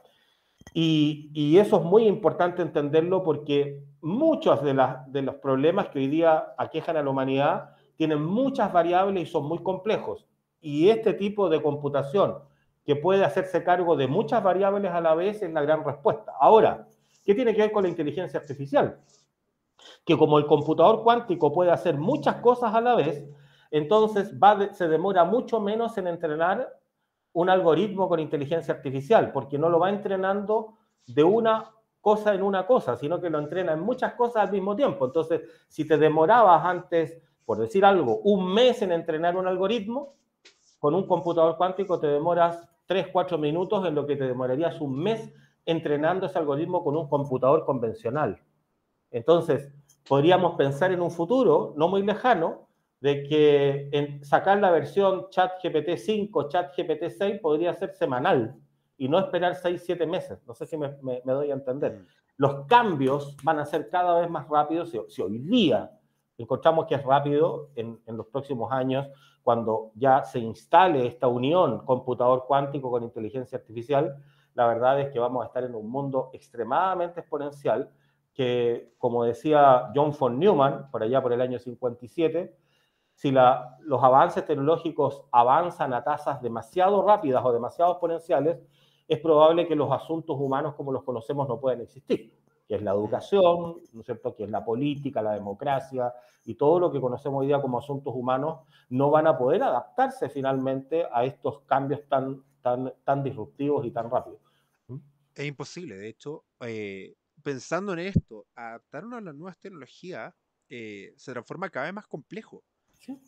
Y eso es muy importante entenderlo porque muchos de los problemas que hoy día aquejan a la humanidad tienen muchas variables y son muy complejos. Y este tipo de computación que puede hacerse cargo de muchas variables a la vez es la gran respuesta. Ahora, ¿qué tiene que ver con la inteligencia artificial? Que como el computador cuántico puede hacer muchas cosas a la vez, entonces se demora mucho menos en entrenar un algoritmo con inteligencia artificial, porque no lo va entrenando de una cosa en una cosa, sino que lo entrena en muchas cosas al mismo tiempo. Entonces, si te demorabas antes, por decir algo, un mes en entrenar un algoritmo, con un computador cuántico te demoras 3, 4 minutos en lo que te demorarías un mes entrenando ese algoritmo con un computador convencional. Entonces, podríamos pensar en un futuro no muy lejano de que sacar la versión ChatGPT 5, ChatGPT 6 podría ser semanal y no esperar 6, 7 meses. No sé si me doy a entender. Los cambios van a ser cada vez más rápidos. Si hoy día encontramos que es rápido, en los próximos años, cuando ya se instale esta unión computador cuántico con inteligencia artificial, la verdad es que vamos a estar en un mundo extremadamente exponencial que, como decía John von Neumann, por allá por el año 57, si los avances tecnológicos avanzan a tasas demasiado rápidas o demasiado exponenciales, es probable que los asuntos humanos como los conocemos no puedan existir, que es la educación, ¿no es cierto?, que es la política, la democracia, y todo lo que conocemos hoy día como asuntos humanos no van a poder adaptarse finalmente a estos cambios tan disruptivos y tan rápidos. Es imposible, de hecho, pensando en esto, adaptarnos a las nuevas tecnologías se transforma cada vez más complejo. ¿Sí?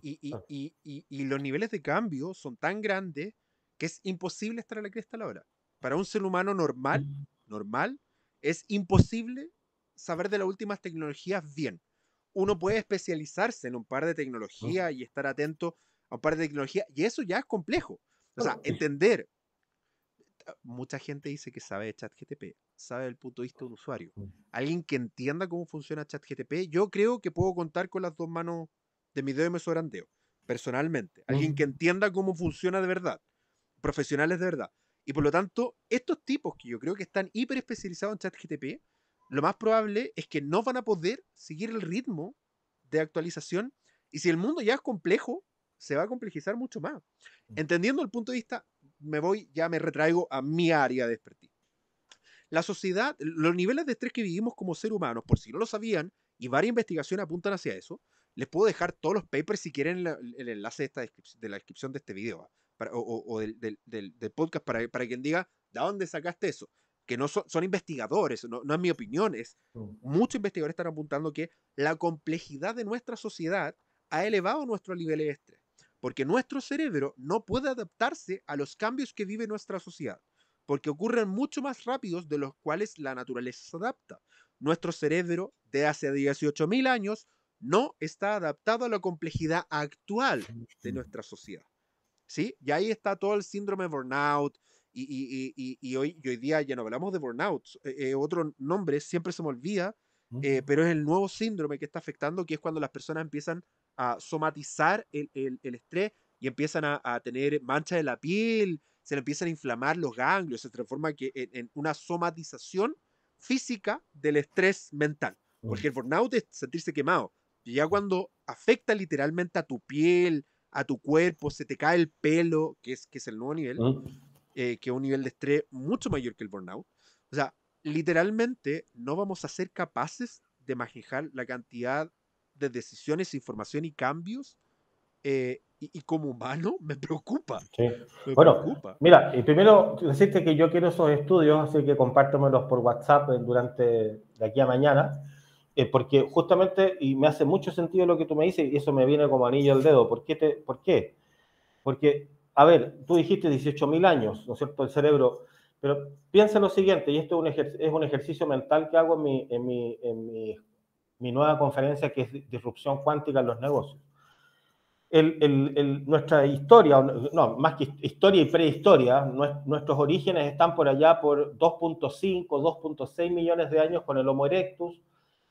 Y los niveles de cambio son tan grandes que es imposible estar a la cresta a la hora. Para un ser humano normal, es imposible saber de las últimas tecnologías bien. Uno puede especializarse en un par de tecnologías y estar atento a un par de tecnologías, y eso ya es complejo. O sea, entender. Mucha gente dice que sabe de ChatGPT, sabe del punto de vista de un usuario. Alguien que entienda cómo funciona ChatGPT, yo creo que puedo contar con las 2 manos de mi dedo y me sobrandeo, personalmente. Alguien que entienda cómo funciona de verdad, profesionales de verdad. Y por lo tanto, estos tipos que yo creo que están hiper especializados en ChatGPT, lo más probable es que no van a poder seguir el ritmo de actualización, y si el mundo ya es complejo, se va a complejizar mucho más. Entendiendo el punto de vista, me retraigo a mi área de expertise. La sociedad, los niveles de estrés que vivimos como seres humanos, por si no lo sabían, y varias investigaciones apuntan hacia eso. Les puedo dejar todos los papers si quieren el enlace de la descripción de este video o del podcast para quien diga, ¿de dónde sacaste eso? Que no son investigadores, no es mi opinión, muchos investigadores están apuntando que la complejidad de nuestra sociedad ha elevado nuestros niveles de estrés, porque nuestro cerebro no puede adaptarse a los cambios que vive nuestra sociedad, porque ocurren mucho más rápidos de los cuales la naturaleza se adapta. Nuestro cerebro de hace 18.000 años no está adaptado a la complejidad actual de nuestra sociedad. ¿Sí? Y ahí está todo el síndrome de burnout, y hoy día ya no hablamos de burnout, otro nombre siempre se me olvida, pero es el nuevo síndrome que está afectando, que es cuando las personas empiezan a somatizar el estrés y empiezan a tener manchas de la piel, se le empiezan a inflamar los ganglios, se transforma en una somatización física del estrés mental, porque el burnout es sentirse quemado, y ya cuando afecta literalmente a tu piel, a tu cuerpo, se te cae el pelo, que es el nuevo nivel, que es un nivel de estrés mucho mayor que el burnout. O sea, literalmente no vamos a ser capaces de manejar la cantidad de decisiones, información y cambios, y como humano me preocupa. Sí. Me Bueno, preocupa. mira, y primero decirte que yo quiero esos estudios, así que compártemelos por WhatsApp durante de aquí a mañana, porque justamente, y me hace mucho sentido lo que tú me dices, y eso me viene como anillo al dedo. ¿Por qué? Porque, a ver, tú dijiste 18.000 años, ¿no es cierto?, el cerebro, pero piensa lo siguiente, y esto es un ejercicio mental que hago en mi nueva conferencia, que es Disrupción Cuántica en los Negocios. Nuestra historia, no, más que historia y prehistoria, nuestros orígenes están por allá por 2.5, 2.6 millones de años con el Homo erectus,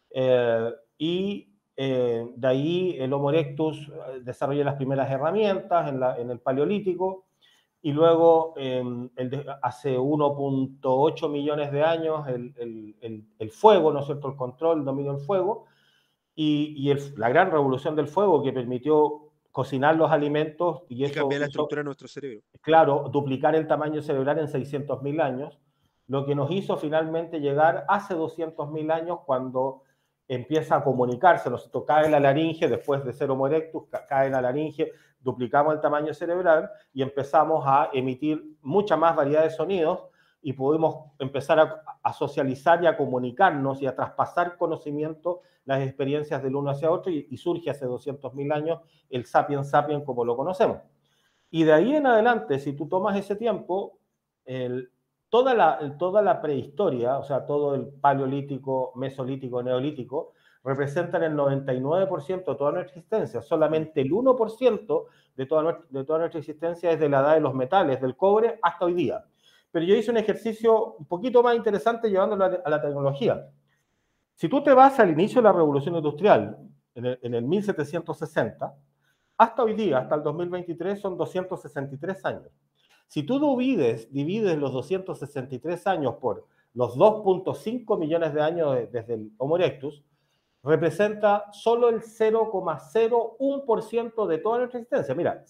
y de ahí el Homo erectus desarrolla las primeras herramientas en el Paleolítico, y luego hace 1.8 millones de años el fuego, ¿no es cierto?, el control, el dominio del fuego, y la gran revolución del fuego que permitió cocinar los alimentos y eso cambiar la hizo, estructura de nuestro cerebro. claro, duplicar el tamaño cerebral en 600.000 años, lo que nos hizo finalmente llegar hace 200.000 años cuando empieza a comunicarse, nos cae la laringe, después de ser Homo erectus, cae la laringe, duplicamos el tamaño cerebral y empezamos a emitir mucha más variedad de sonidos y pudimos empezar a socializar y a comunicarnos y a traspasar conocimiento, las experiencias del uno hacia otro, y surge hace 200.000 años el sapiens sapiens como lo conocemos. Y de ahí en adelante, si tú tomas ese tiempo, toda la prehistoria, o sea, todo el paleolítico, mesolítico, neolítico, representan el 99% de toda nuestra existencia. Solamente el 1% de toda nuestra existencia es de la edad de los metales, del cobre, hasta hoy día. Pero yo hice un ejercicio un poquito más interesante llevándolo a la tecnología. Si tú te vas al inicio de la Revolución Industrial, en el 1760, hasta hoy día, hasta el 2023, son 263 años. Si tú divides los 263 años por los 2.5 millones de años desde el Homo erectus, representa solo el 0,01% de toda nuestra existencia. Mira,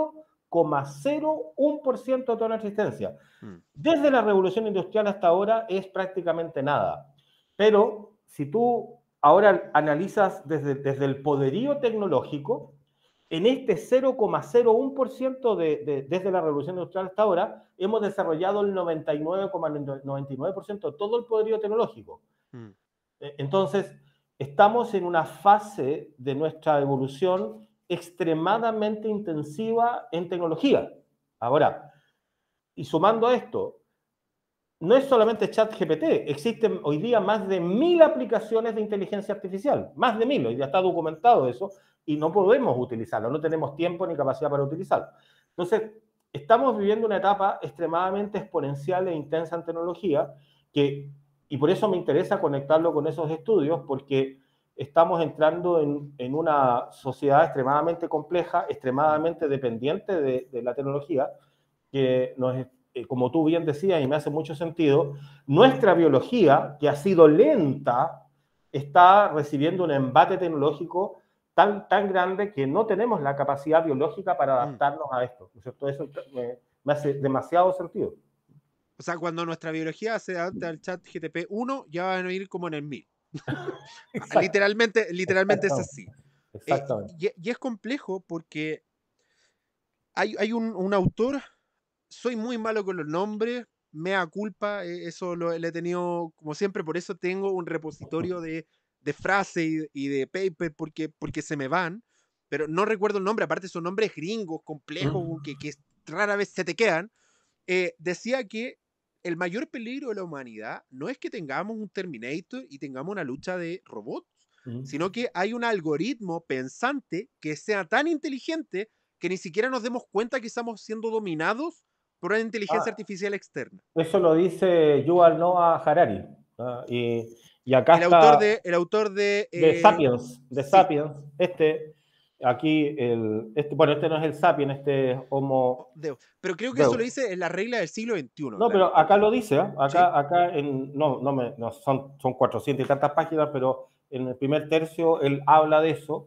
0,01% de toda nuestra existencia. Desde la Revolución Industrial hasta ahora es prácticamente nada. Pero si tú ahora analizas desde el poderío tecnológico, en este 0,01% desde la Revolución Industrial hasta ahora, hemos desarrollado el 99,99% de todo el poderío tecnológico. Entonces, estamos en una fase de nuestra evolución extremadamente intensiva en tecnología. Ahora, y sumando a esto, no es solamente ChatGPT, existen hoy día más de 1.000 aplicaciones de inteligencia artificial, más de 1.000, hoy ya está documentado eso, y no podemos utilizarlo, no tenemos tiempo ni capacidad para utilizarlo. Entonces, estamos viviendo una etapa extremadamente exponencial e intensa en tecnología, y por eso me interesa conectarlo con esos estudios, porque estamos entrando en una sociedad extremadamente compleja, extremadamente dependiente de la tecnología, que como tú bien decías, y me hace mucho sentido, nuestra biología, que ha sido lenta, está recibiendo un embate tecnológico tan grande que no tenemos la capacidad biológica para adaptarnos a esto, ¿no es cierto? Eso me hace demasiado sentido. O sea, cuando nuestra biología se adapta al chat GTP 1, ya van a ir como en el 1000. Literalmente, literalmente es Exactamente. así. Exactamente. Y es complejo porque hay un autor, soy muy malo con los nombres, mea culpa, eso lo he tenido como siempre, por eso tengo un repositorio de frases y de paper, porque se me van, pero no recuerdo el nombre, aparte son nombres gringos, complejos, que rara vez se te quedan. Decía que el mayor peligro de la humanidad no es que tengamos un Terminator y tengamos una lucha de robots, sino que hay un algoritmo pensante que sea tan inteligente que ni siquiera nos demos cuenta que estamos siendo dominados por una inteligencia Ah, artificial externa. eso lo dice Yuval Noah Harari. ¿Ah? Y acá está El autor De sí, Sapiens, aquí, bueno, este no es el Sapiens, este es Homo pero creo que eso lo Deus. dice en la regla del siglo XXI, No, pero acá lo dice, ¿eh? ¿sí? No, son 400 y tantas páginas, pero en el primer tercio él habla de eso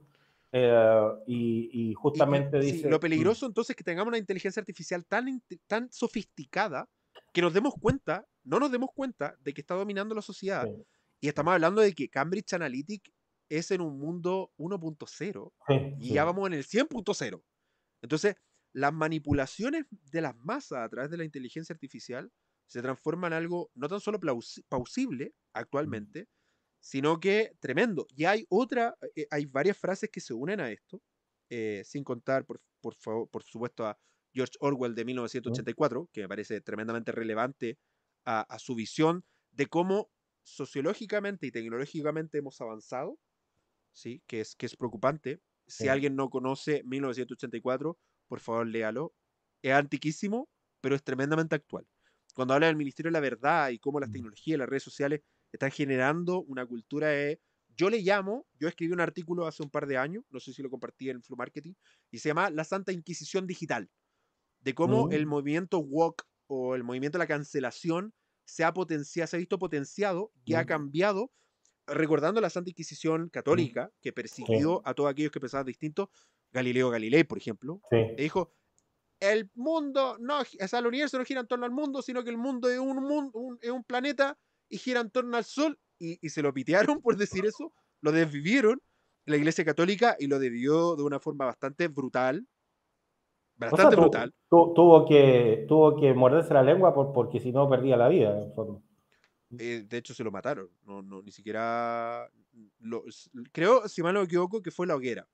y justamente Sí, lo dice, peligroso entonces es que tengamos una inteligencia artificial tan sofisticada que nos demos cuenta, no nos demos cuenta de que está dominando la sociedad. sí, Y estamos hablando de que Cambridge Analytica es en un mundo 1.0 sí, y ya sí, vamos en el 100.0. Entonces, las manipulaciones de las masas a través de la inteligencia artificial se transforman en algo no tan solo plausible actualmente, sino que tremendo. Y hay varias frases que se unen a esto, sin contar, por supuesto, a George Orwell de sí, 1984, que me parece tremendamente relevante a su visión de cómo sociológicamente y tecnológicamente hemos avanzado, ¿sí? Que es preocupante. Si sí, alguien no conoce 1984, por favor léalo. Es antiquísimo, pero es tremendamente actual. Cuando habla del Ministerio de la Verdad y cómo las tecnologías y las redes sociales están generando una cultura de... Yo escribí un artículo hace un par de años, no sé si lo compartí en Flow Marketing, y se llama La Santa Inquisición Digital, de cómo el mm, movimiento woke o el movimiento de la cancelación se ha visto potenciado y ha mm, cambiado, recordando la Santa Inquisición mm, católica, que persiguió sí, a todos aquellos que pensaban distinto, Galileo Galilei, por ejemplo, sí. e dijo, el mundo, no, o sea, el universo no gira en torno al mundo, sino que el mundo es es un planeta y gira en torno al sol, y se lo pitearon por decir eso, lo desvivieron la Iglesia Católica y lo debió de una forma O sea, bastante brutal. tuvo que morderse la lengua porque si no perdía la vida, en forma. De hecho, se lo mataron, ni siquiera, creo, si mal no me equivoco, que fue la hoguera.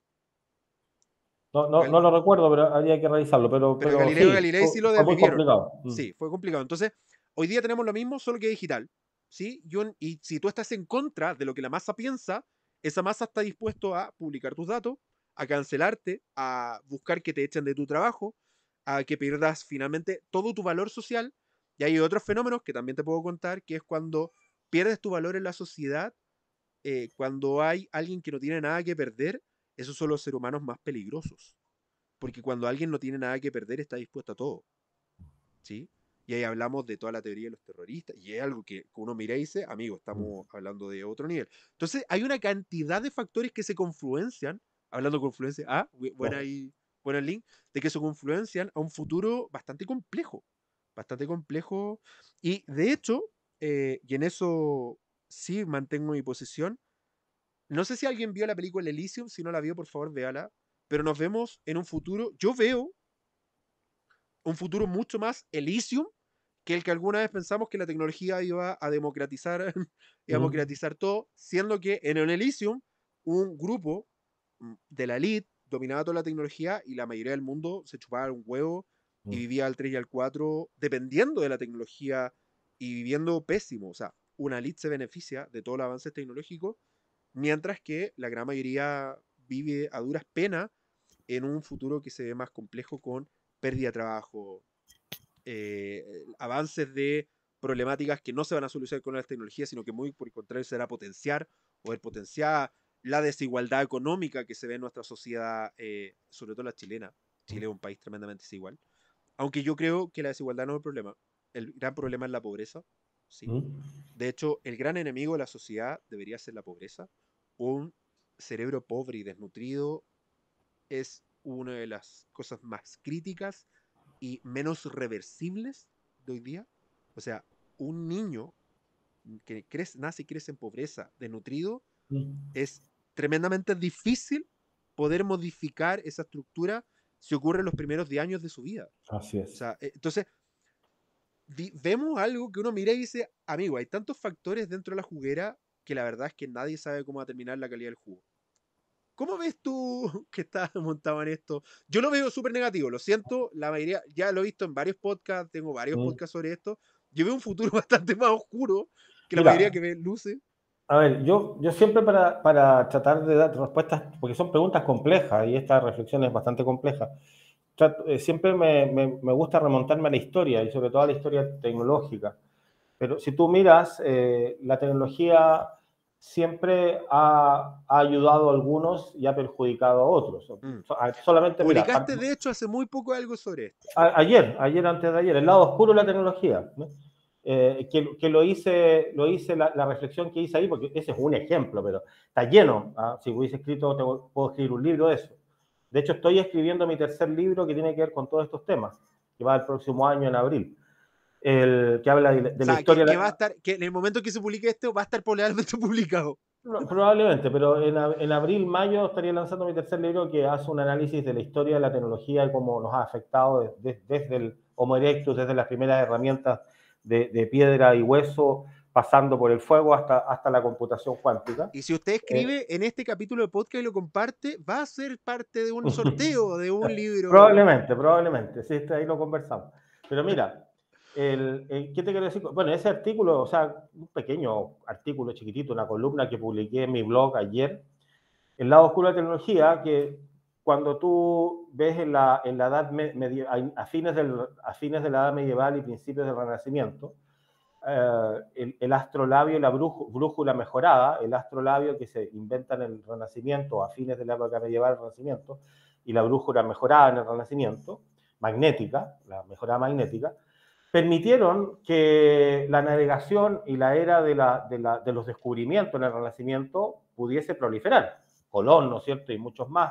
No lo recuerdo, pero habría que revisarlo, Pero pero Galileo sí, Galilei sí lo fue muy desvivieron. complicado. Sí, fue complicado. Entonces, hoy día tenemos lo mismo, solo que digital. ¿Sí? Y si tú estás en contra de lo que la masa piensa, esa masa está dispuesto a publicar tus datos, a cancelarte, a buscar que te echen de tu trabajo, a que pierdas finalmente todo tu valor social. Y hay otros fenómenos que también te puedo contar, que es cuando pierdes tu valor en la sociedad, cuando hay alguien que no tiene nada que perder, esos son los seres humanos más peligrosos. Porque cuando alguien no tiene nada que perder, está dispuesto a todo. ¿Sí? Y ahí hablamos de toda la teoría de los terroristas, y es algo que uno mira y dice, amigo, estamos hablando de otro nivel. Entonces, hay una cantidad de factores que se confluencian, hablando de confluencia, buena el link, de que se confluencian a un futuro bastante complejo, y de hecho, y en eso sí mantengo mi posición, no sé si alguien vio la película Elysium, si no la vio, por favor, véala, pero nos vemos en un futuro, yo veo un futuro mucho más Elysium que el que alguna vez pensamos que la tecnología iba a democratizar, iba a Mm, democratizar todo, siendo que en el Elysium un grupo de la elite dominaba toda la tecnología y la mayoría del mundo se chupaba un huevo y mm. vivía al 3 y al 4 dependiendo de la tecnología y viviendo pésimo. O sea, una elite se beneficia de todos los avances tecnológicos, mientras que la gran mayoría vive a duras penas en un futuro que se ve más complejo con pérdida de trabajo, avances de problemáticas que no se van a solucionar con las tecnologías, sino que muy por el contrario será potenciar, poder potenciar la desigualdad económica que se ve en nuestra sociedad, sobre todo la chilena. Chile es un país tremendamente desigual. Aunque yo creo que la desigualdad no es el problema. El gran problema es la pobreza. ¿Sí? Mm. De hecho, el gran enemigo de la sociedad debería ser la pobreza. Un cerebro pobre y desnutrido es una de las cosas más críticas y menos reversibles de hoy día. O sea, un niño que nace y crece en pobreza, desnutrido, Mm. es tremendamente difícil poder modificar esa estructura si ocurre en los primeros 10 años de su vida. Así O es. sea, entonces, vemos algo que uno mira y dice, amigo, hay tantos factores dentro de la juguera que la verdad es que nadie sabe cómo va a terminar la calidad del jugo. ¿Cómo ves tú que estás montado en esto? Yo lo veo súper negativo, lo siento, la mayoría, ya lo he visto en varios podcasts, tengo varios Mm. podcasts sobre esto. Yo veo un futuro bastante más oscuro que la mayoría Mira, que ve luce. a ver, yo siempre para tratar de dar respuestas, porque son preguntas complejas y esta reflexión es bastante compleja, siempre me gusta remontarme a la historia y sobre todo a la historia tecnológica. Pero si tú miras, la tecnología siempre ha ayudado a algunos y ha perjudicado a otros. Mm. Solamente, mira, Publicaste de hecho hace muy poco algo sobre esto. ayer, antes de ayer, el lado oscuro de la tecnología, ¿no? Que lo hice la reflexión que hice ahí, porque ese es un ejemplo, pero está lleno. Si hubiese escrito, puedo escribir un libro de eso. De hecho, estoy escribiendo mi tercer libro que tiene que ver con todos estos temas, que va el próximo año en abril, que habla de O la sea, historia. que va a estar, que en el momento que se publique esto va a estar probablemente publicado. Probablemente, pero en abril, mayo estaría lanzando mi tercer libro que hace un análisis de la historia de la tecnología y cómo nos ha afectado desde el Homo erectus, desde las primeras herramientas de piedra y hueso, pasando por el fuego hasta la computación cuántica. Y si usted escribe en este capítulo de podcast y lo comparte, va a ser parte de un sorteo de un libro. Probablemente, sí, ahí lo conversamos. Pero mira, ¿qué te quiero decir? Bueno, ese artículo, o sea, un pequeño artículo chiquitito, una columna que publiqué en mi blog ayer, el lado oscuro de la tecnología, que cuando tú ves en la edad a fines de la edad medieval y principios del Renacimiento, el astrolabio y la brújula mejorada, el astrolabio que se inventa en el Renacimiento, a fines de la época medieval del Renacimiento, y la brújula mejorada en el Renacimiento, magnética, la mejorada magnética, permitieron que la navegación y la era de los descubrimientos en el Renacimiento pudiese proliferar. Colón, ¿no es cierto? Y muchos más.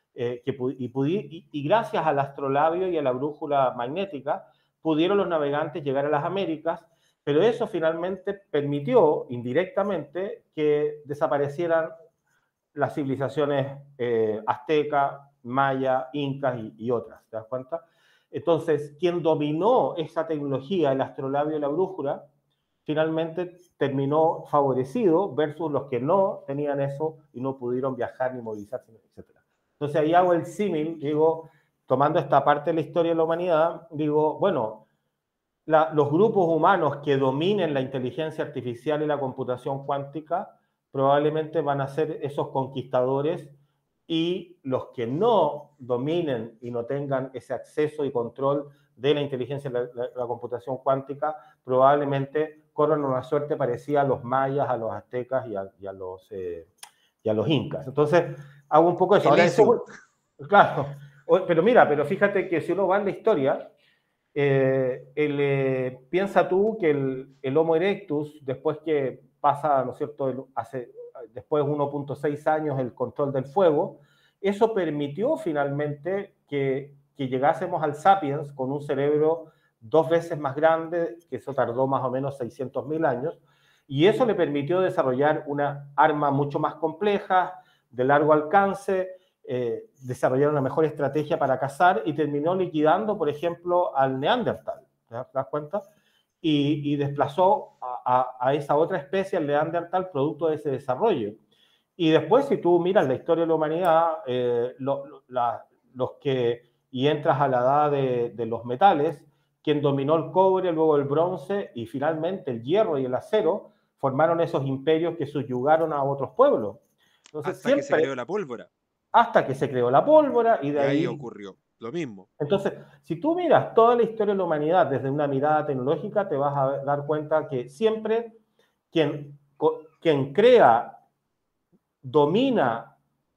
Y gracias al astrolabio y a la brújula magnética, pudieron los navegantes llegar a las Américas, pero eso finalmente permitió indirectamente que desaparecieran las civilizaciones azteca, maya, incas y otras. ¿Te das cuenta? Entonces, quien dominó esa tecnología, el astrolabio y la brújula, finalmente terminó favorecido versus los que no tenían eso y no pudieron viajar ni movilizarse, etc. Entonces ahí hago el símil, digo, tomando esta parte de la historia de la humanidad, digo, bueno, los grupos humanos que dominen la inteligencia artificial y la computación cuántica probablemente van a ser esos conquistadores, y los que no dominen y no tengan ese acceso y control de la inteligencia y la computación cuántica probablemente corran una suerte parecida a los mayas, a los aztecas y a los incas. Entonces, hago un poco eso. Ahora eso, claro, pero fíjate que si uno va en la historia, piensa tú que el Homo erectus, después que pasa, ¿no es cierto?, después de 1.6 años el control del fuego, eso permitió finalmente que llegásemos al Sapiens con un cerebro 2 veces más grande, que eso tardó más o menos 600.000 años, y eso le permitió desarrollar una arma mucho más compleja, de largo alcance, desarrollar una mejor estrategia para cazar, y terminó liquidando, por ejemplo, al Neandertal. ¿Te das cuenta? Y desplazó a esa otra especie, al Neandertal, producto de ese desarrollo. Y después, si tú miras la historia de la humanidad, y entras a la edad de los metales, quien dominó el cobre, luego el bronce y finalmente el hierro y el acero, formaron esos imperios que subyugaron a otros pueblos. Entonces, hasta que se creó la pólvora. Hasta que se creó la pólvora y de ahí ocurrió lo mismo. Entonces, si tú miras toda la historia de la humanidad desde una mirada tecnológica, te vas a dar cuenta que siempre quien crea, domina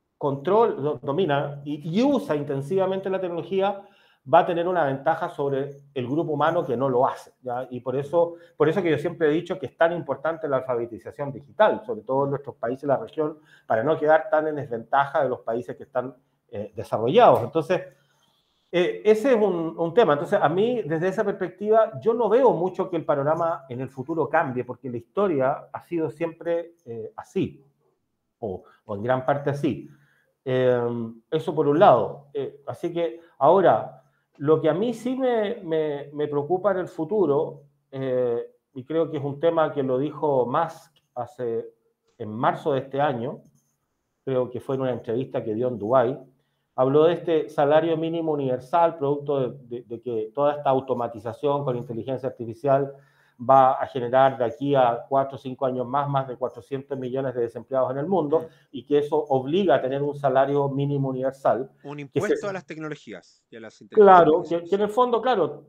y usa intensivamente la tecnología, va a tener una ventaja sobre el grupo humano que no lo hace, ¿ya? Y por eso que yo siempre he dicho que es tan importante la alfabetización digital, sobre todo en nuestros países de la región, para no quedar tan en desventaja de los países que están desarrollados. Entonces, Ese es un tema. Entonces, a mí, desde esa perspectiva, yo no veo mucho que el panorama en el futuro cambie, porque la historia ha sido siempre así, o en gran parte así. Eso por un lado. Así que ahora, lo que a mí sí me preocupa en el futuro, y creo que es un tema que lo dijo Musk en marzo de este año, creo que fue en una entrevista que dio en Dubái, habló de este salario mínimo universal, producto de que toda esta automatización con inteligencia artificial va a generar de aquí a 4 o 5 años más de 400 millones de desempleados en el mundo, y que eso obliga a tener un salario mínimo universal. Un impuesto a las tecnologías y a las inteligencias Claro, artificiales. que en el fondo, claro,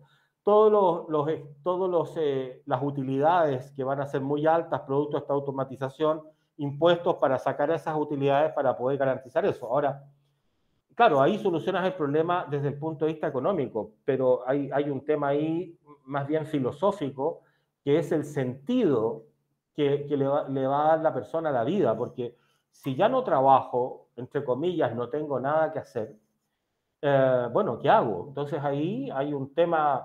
las utilidades que van a ser muy altas producto de esta automatización, impuestos para sacar esas utilidades para poder garantizar eso. Ahora, claro, ahí solucionas el problema desde el punto de vista económico, pero hay un tema ahí más bien filosófico, que es el sentido que le va a dar la persona a la vida, porque si ya no trabajo, entre comillas, no tengo nada que hacer, bueno, ¿qué hago? Entonces ahí hay un tema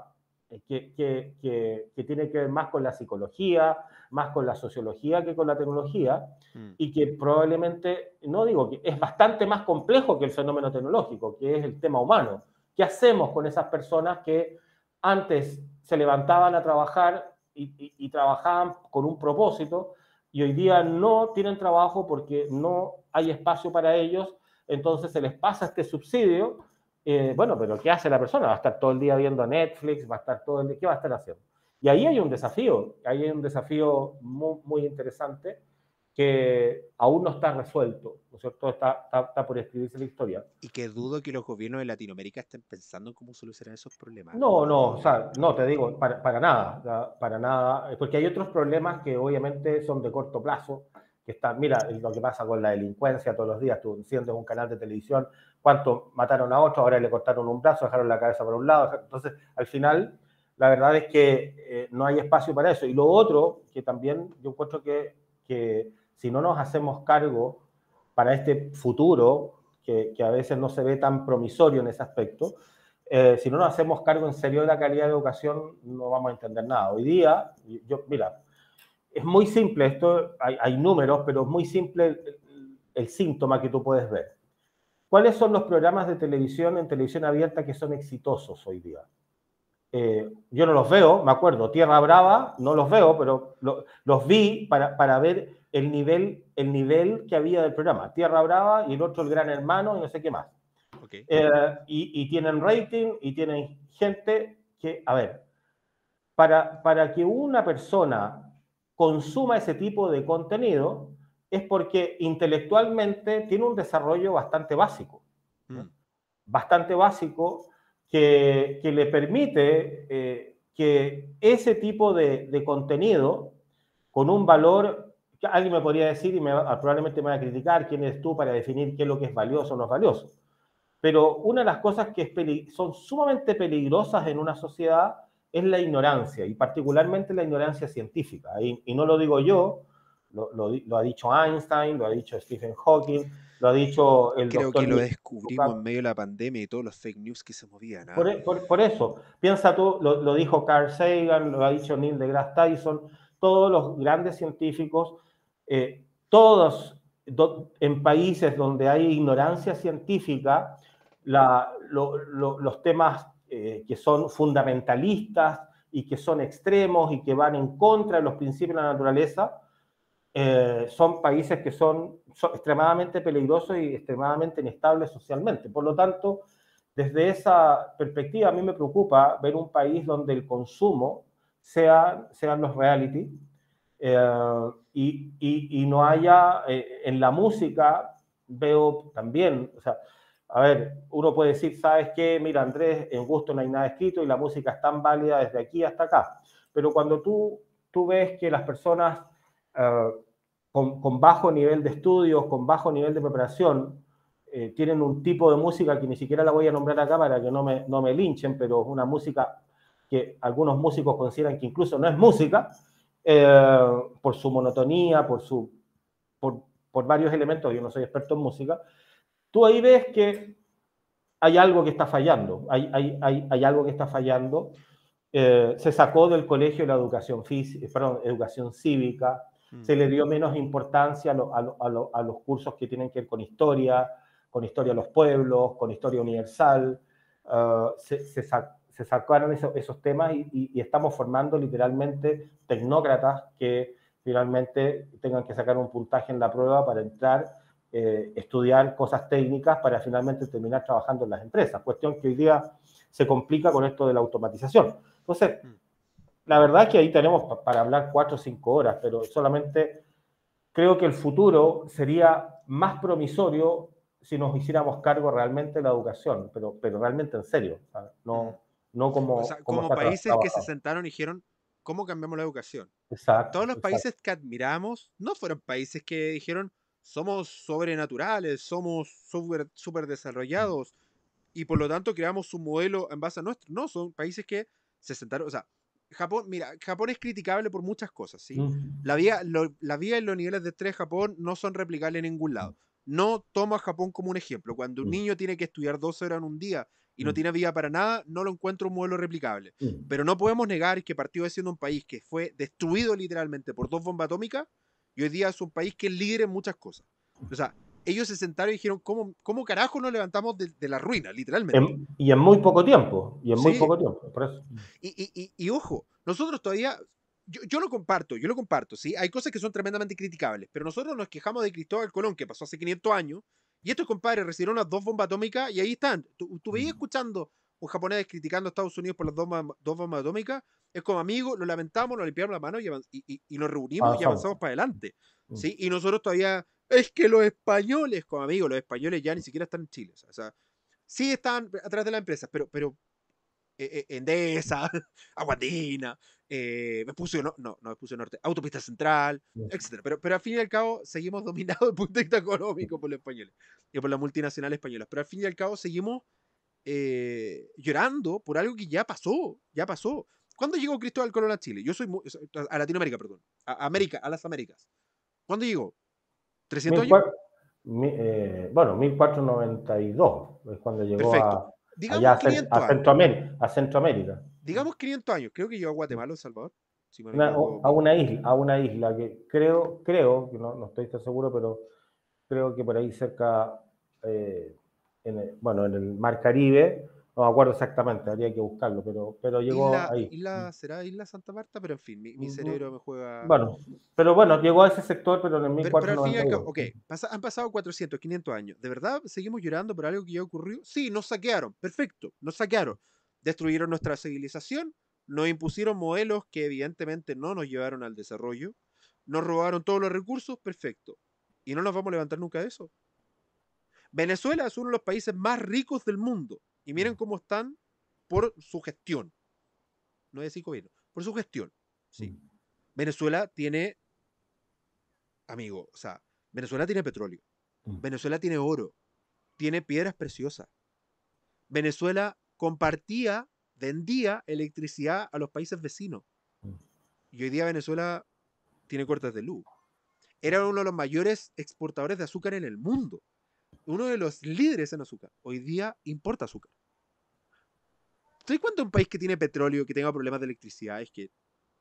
que tiene que ver más con la psicología, más con la sociología que con la tecnología, y que probablemente, no digo que es bastante más complejo que el fenómeno tecnológico, que es el tema humano. ¿Qué hacemos con esas personas que antes se levantaban a trabajar y trabajaban con un propósito, y hoy día no tienen trabajo porque no hay espacio para ellos? Entonces se les pasa este subsidio. Bueno, pero ¿qué hace la persona? Va a estar todo el día viendo Netflix, va a estar todo el día, ¿qué va a estar haciendo? Y ahí hay un desafío muy, muy interesante que aún no está resuelto, ¿no es cierto? Está por escribirse la historia. Y que dudo que los gobiernos de Latinoamérica estén pensando en cómo solucionar esos problemas. No, o sea, no te digo, para nada, para nada, porque hay otros problemas que obviamente son de corto plazo, que están, mira, lo que pasa con la delincuencia todos los días, tú enciendes un canal de televisión, cuánto mataron a otro, ahora le cortaron un brazo, dejaron la cabeza por un lado, entonces al final la verdad es que no hay espacio para eso. Y lo otro, que también yo encuentro que si no nos hacemos cargo para este futuro, que a veces no se ve tan promisorio en ese aspecto, si no nos hacemos cargo en serio de la calidad de educación, no vamos a entender nada. Hoy día, mira, es muy simple esto, hay números, pero es muy simple el síntoma que tú puedes ver. ¿Cuáles son los programas de televisión en televisión abierta que son exitosos hoy día? Yo no los veo, me acuerdo, Tierra Brava, no los veo, pero los vi para ver el nivel que había del programa. Tierra Brava y el otro El Gran Hermano y no sé qué más. Okay. Y tienen rating y tienen gente que, a ver, para que una persona consuma ese tipo de contenido es porque intelectualmente tiene un desarrollo bastante básico, ¿no? Bastante básico que le permite que ese tipo de contenido con un valor, que alguien me podría decir y probablemente me va a criticar, quién eres tú para definir qué es lo que es valioso o no es valioso. Pero una de las cosas que son sumamente peligrosas en una sociedad es la ignorancia, y particularmente la ignorancia científica. Y no lo digo yo, lo ha dicho Einstein, lo ha dicho Stephen Hawking, lo ha dicho el Creo doctor... que lo descubrimos en medio de la pandemia y todos los fake news que se movían. Por eso, piensa tú, lo dijo Carl Sagan, lo ha dicho Neil deGrasse Tyson, todos los grandes científicos, todos en países donde hay ignorancia científica, los temas que son fundamentalistas y que son extremos y que van en contra de los principios de la naturaleza, son países que son extremadamente peligrosos y extremadamente inestables socialmente. Por lo tanto, desde esa perspectiva a mí me preocupa ver un país donde el consumo sean los reality, y no haya, en la música veo también, o sea, a ver, uno puede decir, ¿sabes qué? Mira, Andrés, en gusto no hay nada escrito y la música es tan válida desde aquí hasta acá. Pero cuando tú ves que las personas con bajo nivel de estudios, con bajo nivel de preparación, tienen un tipo de música que ni siquiera la voy a nombrar acá para que no me linchen, pero es una música que algunos músicos consideran que incluso no es música, por su monotonía, por varios elementos. Yo no soy experto en música. Tú ahí ves que hay algo que está fallando, hay algo que está fallando. Se sacó del colegio la educación física, perdón, educación cívica, se le dio menos importancia a los cursos que tienen que ver con historia de los pueblos, con historia universal. Se sacaron esos temas y estamos formando literalmente tecnócratas que finalmente tengan que sacar un puntaje en la prueba para entrar, estudiar cosas técnicas para finalmente terminar trabajando en las empresas. Cuestión que hoy día se complica con esto de la automatización. Entonces, la verdad es que ahí tenemos para hablar 4 o 5 horas, pero solamente creo que el futuro sería más promisorio si nos hiciéramos cargo realmente de la educación, pero realmente en serio, no O sea, como como está países que se trabajado. sentaron y dijeron, ¿cómo cambiamos la educación? Exacto, Todos los exacto. países que admiramos no fueron países que dijeron, somos sobrenaturales, somos súper desarrollados y por lo tanto creamos un modelo en base a nuestro. No, son países que se sentaron. O sea, Japón, mira, Japón es criticable por muchas cosas, ¿sí? La vía y los niveles de estrés de Japón no son replicables en ningún lado. No toma a Japón como un ejemplo. Cuando un niño tiene que estudiar 12 horas en un día y no tiene vida para nada, no lo encuentro un modelo replicable. Pero no podemos negar que partió siendo un país que fue destruido literalmente por 2 bombas atómicas y hoy día es un país que es líder en muchas cosas. O sea, ellos se sentaron y dijeron, ¿cómo carajo nos levantamos de la ruina, literalmente? Y en muy poco tiempo, Sí, por eso. y ojo, nosotros todavía, yo lo comparto, ¿sí? Hay cosas que son tremendamente criticables, pero nosotros nos quejamos de Cristóbal Colón, que pasó hace 500 años, y estos compadres recibieron las 2 bombas atómicas y ahí están. Tú veías escuchando un japonés criticando a Estados Unidos por las 2 bombas atómicas, es como amigos, lo lamentamos, nos limpiamos la mano y nos reunimos y Avanzamos. avanzamos para adelante, ¿sí? Y nosotros todavía, es que los españoles, como amigos, los españoles ya ni siquiera están en Chile, o sea, sí están atrás de la empresa, pero Endesa, Aguadina, Vespucio, no Vespucio Norte, Autopista Central, etcétera. Pero al fin y al cabo seguimos dominados desde el punto de vista económico por los españoles y por las multinacionales españolas. Pero al fin y al cabo seguimos llorando por algo que ya pasó, ya pasó. ¿Cuándo llegó Cristóbal Colón a Chile? Yo soy a Latinoamérica, perdón. A las Américas. ¿Cuándo llegó? ¿300 años? Bueno, 1492 es cuando llegó Perfecto. allá Digamos 500 años. A Centroamérica. Digamos 500 años. Creo que llegó a Guatemala o El Salvador. Si me equivoco. A una isla que creo, que no estoy tan seguro, pero creo que por ahí cerca, bueno, en el Mar Caribe, no me acuerdo exactamente, habría que buscarlo, pero llegó ahí. ¿Será Isla Santa Marta? Pero en fin, mi cerebro me juega. Bueno, pero bueno, llegó a ese sector, pero en el Pero al fin y al cabo, 1492. ok, han pasado 400, 500 años. ¿De verdad seguimos llorando por algo que ya ocurrió? Sí, nos saquearon, perfecto, nos saquearon. Destruyeron nuestra civilización, nos impusieron modelos que evidentemente no nos llevaron al desarrollo, nos robaron todos los recursos, perfecto. ¿Y no nos vamos a levantar nunca de eso? Venezuela es uno de los países más ricos del mundo. Y miren cómo están por su gestión. No es decir gobierno, por su gestión. ¿Sí? Venezuela tiene, amigo, o sea, Venezuela tiene petróleo, Venezuela tiene oro, tiene piedras preciosas. Venezuela vendía electricidad a los países vecinos. Y hoy día Venezuela tiene cortes de luz. Era uno de los mayores exportadores de azúcar en el mundo. Uno de los líderes en azúcar. Hoy día importa azúcar. ¿Sabes cuánto un país que tiene petróleo, que tenga problemas de electricidad? Es que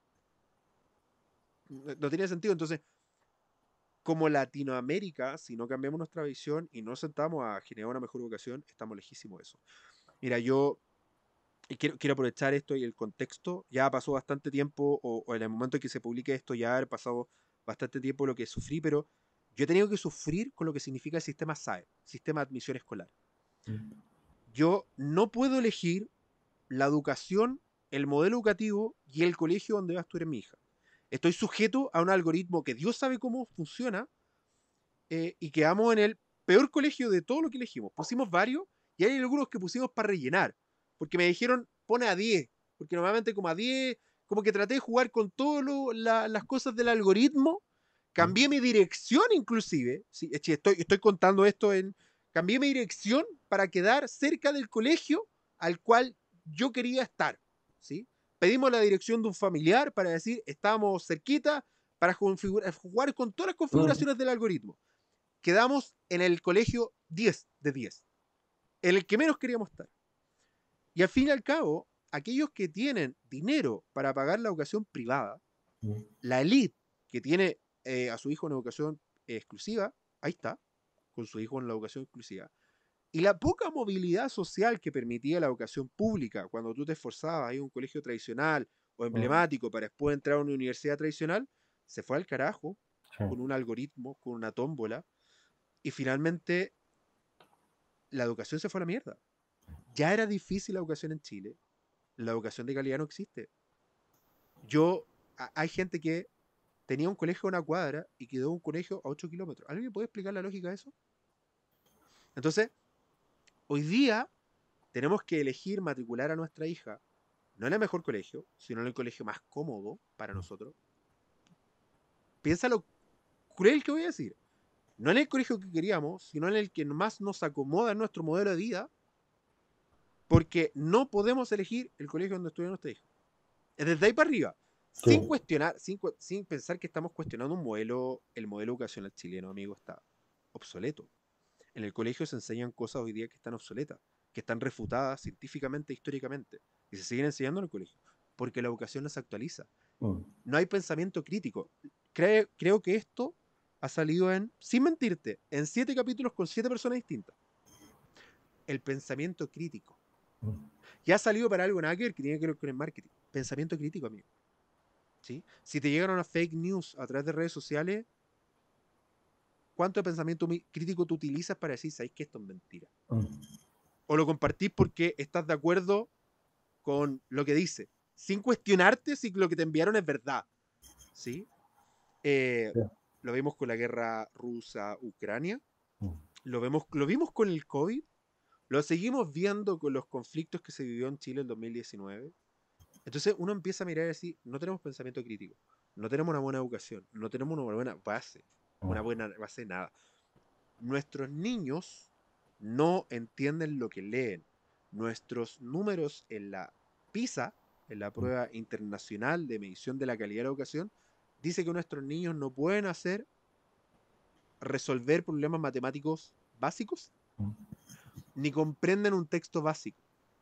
no tiene sentido. Entonces, como Latinoamérica, si no cambiamos nuestra visión y no sentamos a generar una mejor educación, estamos lejísimos de eso. Mira, yo quiero aprovechar esto y el contexto. Ya pasó bastante tiempo, o en el momento en que se publique esto, ya ha pasado bastante tiempo lo que sufrí, pero yo he tenido que sufrir con lo que significa el sistema SAE, Sistema de Admisión Escolar. Yo no puedo elegir la educación, el modelo educativo y el colegio donde va a estudiar mi hija. Estoy sujeto a un algoritmo que Dios sabe cómo funciona, y quedamos en el peor colegio de todo lo que elegimos. Pusimos varios y hay algunos que pusimos para rellenar, porque me dijeron pone a 10, porque normalmente como a 10, como que traté de jugar con todas las cosas del algoritmo. Cambié mi dirección inclusive, sí, estoy contando esto cambié mi dirección para quedar cerca del colegio al cual yo quería estar, ¿sí? Pedimos la dirección de un familiar para decir, estamos cerquita, para jugar con todas las configuraciones del algoritmo. Quedamos en el colegio 10 de 10. en el que menos queríamos estar. Y al fin y al cabo, aquellos que tienen dinero para pagar la educación privada, la élite que tiene a su hijo en educación exclusiva, ahí está, con su hijo en la educación exclusiva. Y la poca movilidad social que permitía la educación pública, cuando tú te esforzabas a ir a un colegio tradicional o emblemático para después entrar a una universidad tradicional, se fue al carajo con un algoritmo, con una tómbola, y finalmente la educación se fue a la mierda. Ya era difícil la educación en Chile, la educación de calidad no existe. Hay gente que tenía un colegio a una cuadra y quedó un colegio a 8 kilómetros. ¿Alguien me puede explicar la lógica de eso? Entonces, hoy día tenemos que elegir matricular a nuestra hija no en el mejor colegio, sino en el colegio más cómodo para nosotros. Piensa lo cruel que voy a decir. No en el colegio que queríamos, sino en el que más nos acomoda en nuestro modelo de vida, porque no podemos elegir el colegio donde estudia nuestra hija. Es desde ahí para arriba, sin cuestionar, sin pensar que estamos cuestionando un modelo, el modelo educacional chileno, amigo, está obsoleto. En el colegio se enseñan cosas hoy día que están obsoletas, que están refutadas científicamente, históricamente, y se siguen enseñando en el colegio, porque la educación no se actualiza. No hay pensamiento crítico. Creo que esto ha salido sin mentirte, en 7 capítulos con 7 personas distintas. El pensamiento crítico. Ya ha salido para algo nada que tiene que ver con el marketing. Pensamiento crítico, amigo. ¿Sí? Si te llegan unas fake news a través de redes sociales, ¿cuánto de pensamiento crítico tú utilizas para decir, sabes que esto es mentira? O lo compartís porque estás de acuerdo con lo que dice, sin cuestionarte si lo que te enviaron es verdad. ¿Sí? Lo vimos con la guerra rusa-Ucrania, lo vimos con el COVID, lo seguimos viendo con los conflictos que se vivió en Chile en 2019. Entonces uno empieza a mirar y decir, no tenemos pensamiento crítico, no tenemos una buena educación, no tenemos una buena base de nada. Nuestros niños no entienden lo que leen. Nuestros números en la PISA, en la prueba internacional de medición de la calidad de la educación, dice que nuestros niños no pueden resolver problemas matemáticos básicos, ni comprenden un texto básico.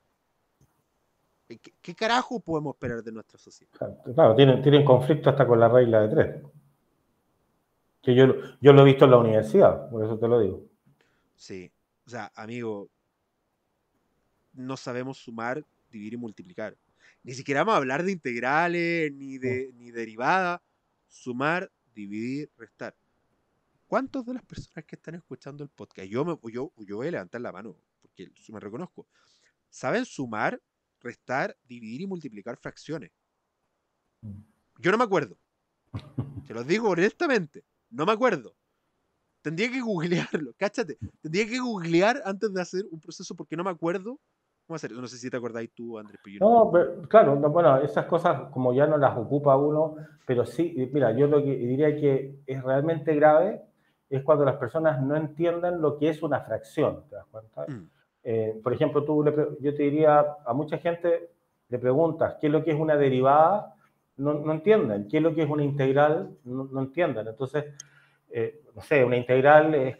¿Qué carajo podemos esperar de nuestra sociedad? Claro, tienen conflicto hasta con la regla de 3. Que yo lo he visto en la universidad, por eso te lo digo. Sí, o sea, amigo, no sabemos sumar, dividir y multiplicar. Ni siquiera vamos a hablar de integrales, ni derivadas. Sumar, dividir, restar. ¿Cuántas de las personas que están escuchando el podcast, yo voy a levantar la mano, porque me reconozco, saben sumar, restar, dividir y multiplicar fracciones? Yo no me acuerdo. Te lo digo honestamente, no me acuerdo. Tendría que googlearlo, cáchate. Tendría que googlear antes de hacer un proceso porque no me acuerdo cómo hacer. No sé si te acordáis tú, Andrés. No, pero, claro, bueno, esas cosas como ya no las ocupa uno, pero sí, mira, yo lo que diría que es realmente grave es cuando las personas no entienden lo que es una fracción, ¿te das cuenta? Por ejemplo, yo te diría, a mucha gente le preguntas qué es lo que es una derivada, no entienden, qué es lo que es una integral, no entienden. Entonces, no sé, una integral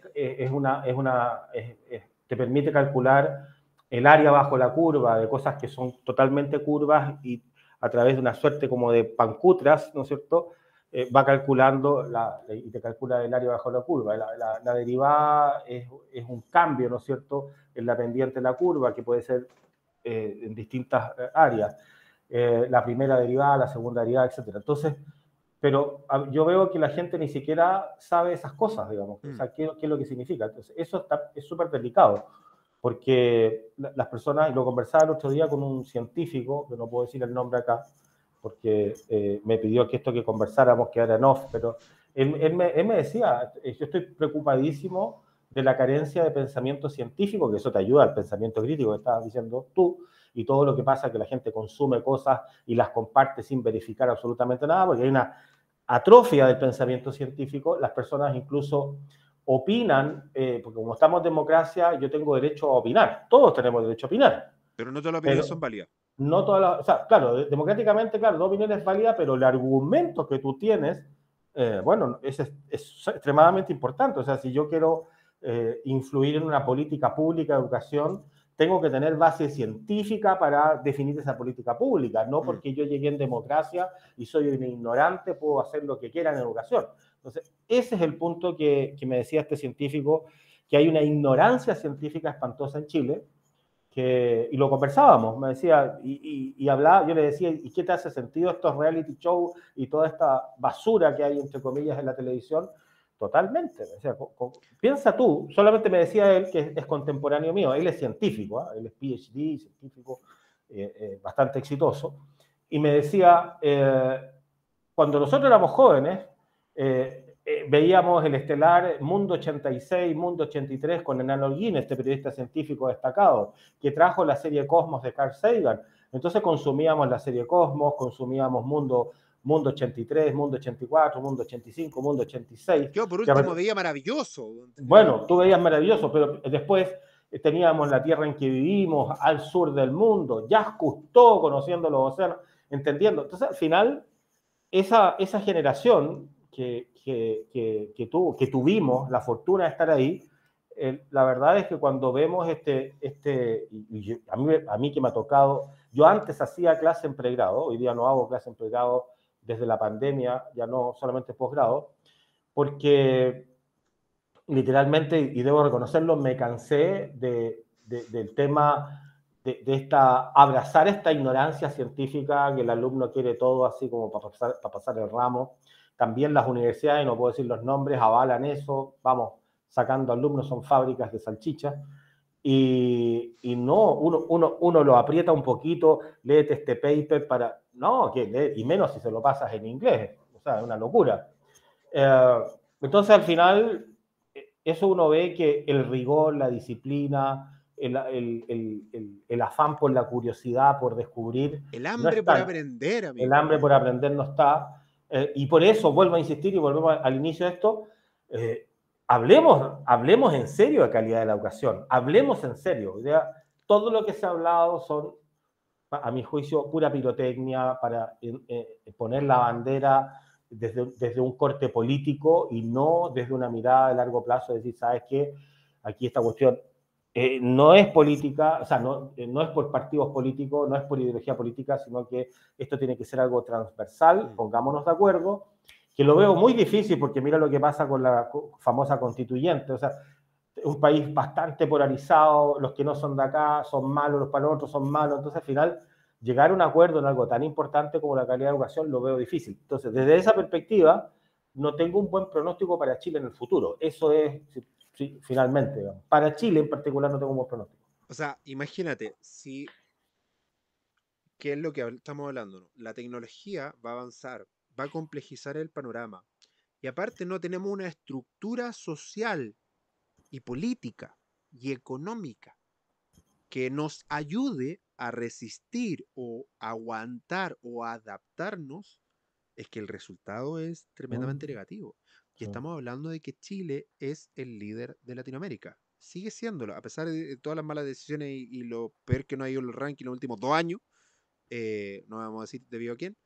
te permite calcular el área bajo la curva de cosas que son totalmente curvas y a través de una suerte como de pancutras, ¿no es cierto?, va calculando y te calcula el área bajo la curva. La derivada es un cambio, ¿no es cierto?, en la pendiente de la curva, que puede ser en distintas áreas. La primera derivada, la segunda derivada, etc. Entonces, pero yo veo que la gente ni siquiera sabe esas cosas, digamos, o sea, qué es lo que significa. Entonces, eso es súper delicado, porque las personas, y lo conversaba el otro día con un científico, que no puedo decir el nombre acá, porque me pidió que esto que conversáramos quedara en off, pero él me decía, yo estoy preocupadísimo de la carencia de pensamiento científico, que eso te ayuda al pensamiento crítico que estabas diciendo tú, y todo lo que pasa es que la gente consume cosas y las comparte sin verificar absolutamente nada, porque hay una atrofia del pensamiento científico. Las personas incluso opinan, porque como estamos en democracia, yo tengo derecho a opinar, todos tenemos derecho a opinar. Pero no todas las opiniones son válidas. No todas las, o sea, claro, democráticamente, claro, la opinión es válida, pero el argumento que tú tienes, bueno, es extremadamente importante. O sea, si yo quiero influir en una política pública de educación, tengo que tener base científica para definir esa política pública, no porque yo llegué en democracia y soy un ignorante, puedo hacer lo que quiera en educación. Entonces, ese es el punto que me decía este científico, que hay una ignorancia científica espantosa en Chile, y lo conversábamos, me decía, y hablaba, yo le decía, ¿y qué te hace sentido estos reality shows y toda esta basura que hay, entre comillas, en la televisión? Totalmente. O sea, piensa tú, solamente me decía él, que es contemporáneo mío, él es científico, ¿eh? Él es PhD, científico, bastante exitoso, y me decía, cuando nosotros éramos jóvenes, veíamos el estelar Mundo 86, Mundo 83 con Enano Holguín, este periodista científico destacado, que trajo la serie Cosmos de Carl Sagan. Entonces consumíamos la serie Cosmos, consumíamos Mundo 83, Mundo 84, Mundo 85, Mundo 86. Yo por último veía Maravilloso. Bueno, tú veías Maravilloso, pero después teníamos La Tierra en que vivimos, Al sur del mundo, Jacques Cousteau conociendo los océanos, entendiendo. Entonces al final, esa generación que tuvimos la fortuna de estar ahí, la verdad es que cuando vemos a mí que me ha tocado, yo antes hacía clase en pregrado, hoy día no hago clase en pregrado desde la pandemia, ya no solamente posgrado, porque literalmente, y debo reconocerlo, me cansé del tema de abrazar esta ignorancia científica, que el alumno quiere todo así como para pasar el ramo. También las universidades, no puedo decir los nombres, avalan eso, vamos sacando alumnos, son fábricas de salchichas, y no, uno lo aprieta un poquito, léete este paper para, no, y menos si se lo pasas en inglés, o sea, es una locura. Entonces al final, eso uno ve que el rigor, la disciplina, el afán por la curiosidad, por descubrir. El hambre por aprender, amigo. El hambre por aprender no está. Y por eso vuelvo a insistir y volvemos al inicio de esto. Hablemos en serio de calidad de la educación. Hablemos en serio. ¿Ya? Todo lo que se ha hablado son, a mi juicio, pura pirotecnia para poner la bandera desde un corte político y no desde una mirada de largo plazo, de decir, ¿sabes qué? Aquí esta cuestión no es política, o sea, no es por partidos políticos, no es por ideología política, sino que esto tiene que ser algo transversal, pongámonos de acuerdo, que lo veo muy difícil porque mira lo que pasa con la famosa constituyente, o sea, un país bastante polarizado, los que no son de acá son malos, los para los otros son malos, entonces al final llegar a un acuerdo en algo tan importante como la calidad de educación lo veo difícil. Entonces, desde esa perspectiva, no tengo un buen pronóstico para Chile en el futuro. Eso es, sí, finalmente, digamos. Para Chile en particular no tengo un buen pronóstico. O sea, imagínate, ¿qué es lo que estamos hablando? ¿No? La tecnología va a avanzar, va a complejizar el panorama. Y aparte no tenemos una estructura social y política y económica que nos ayude a resistir o aguantar o adaptarnos, es que el resultado es tremendamente negativo. Y estamos hablando de que Chile es el líder de Latinoamérica. Sigue siéndolo, a pesar de todas las malas decisiones y lo peor que no ha ido en los rankings en los últimos 2 años. No vamos a decir debido a quién.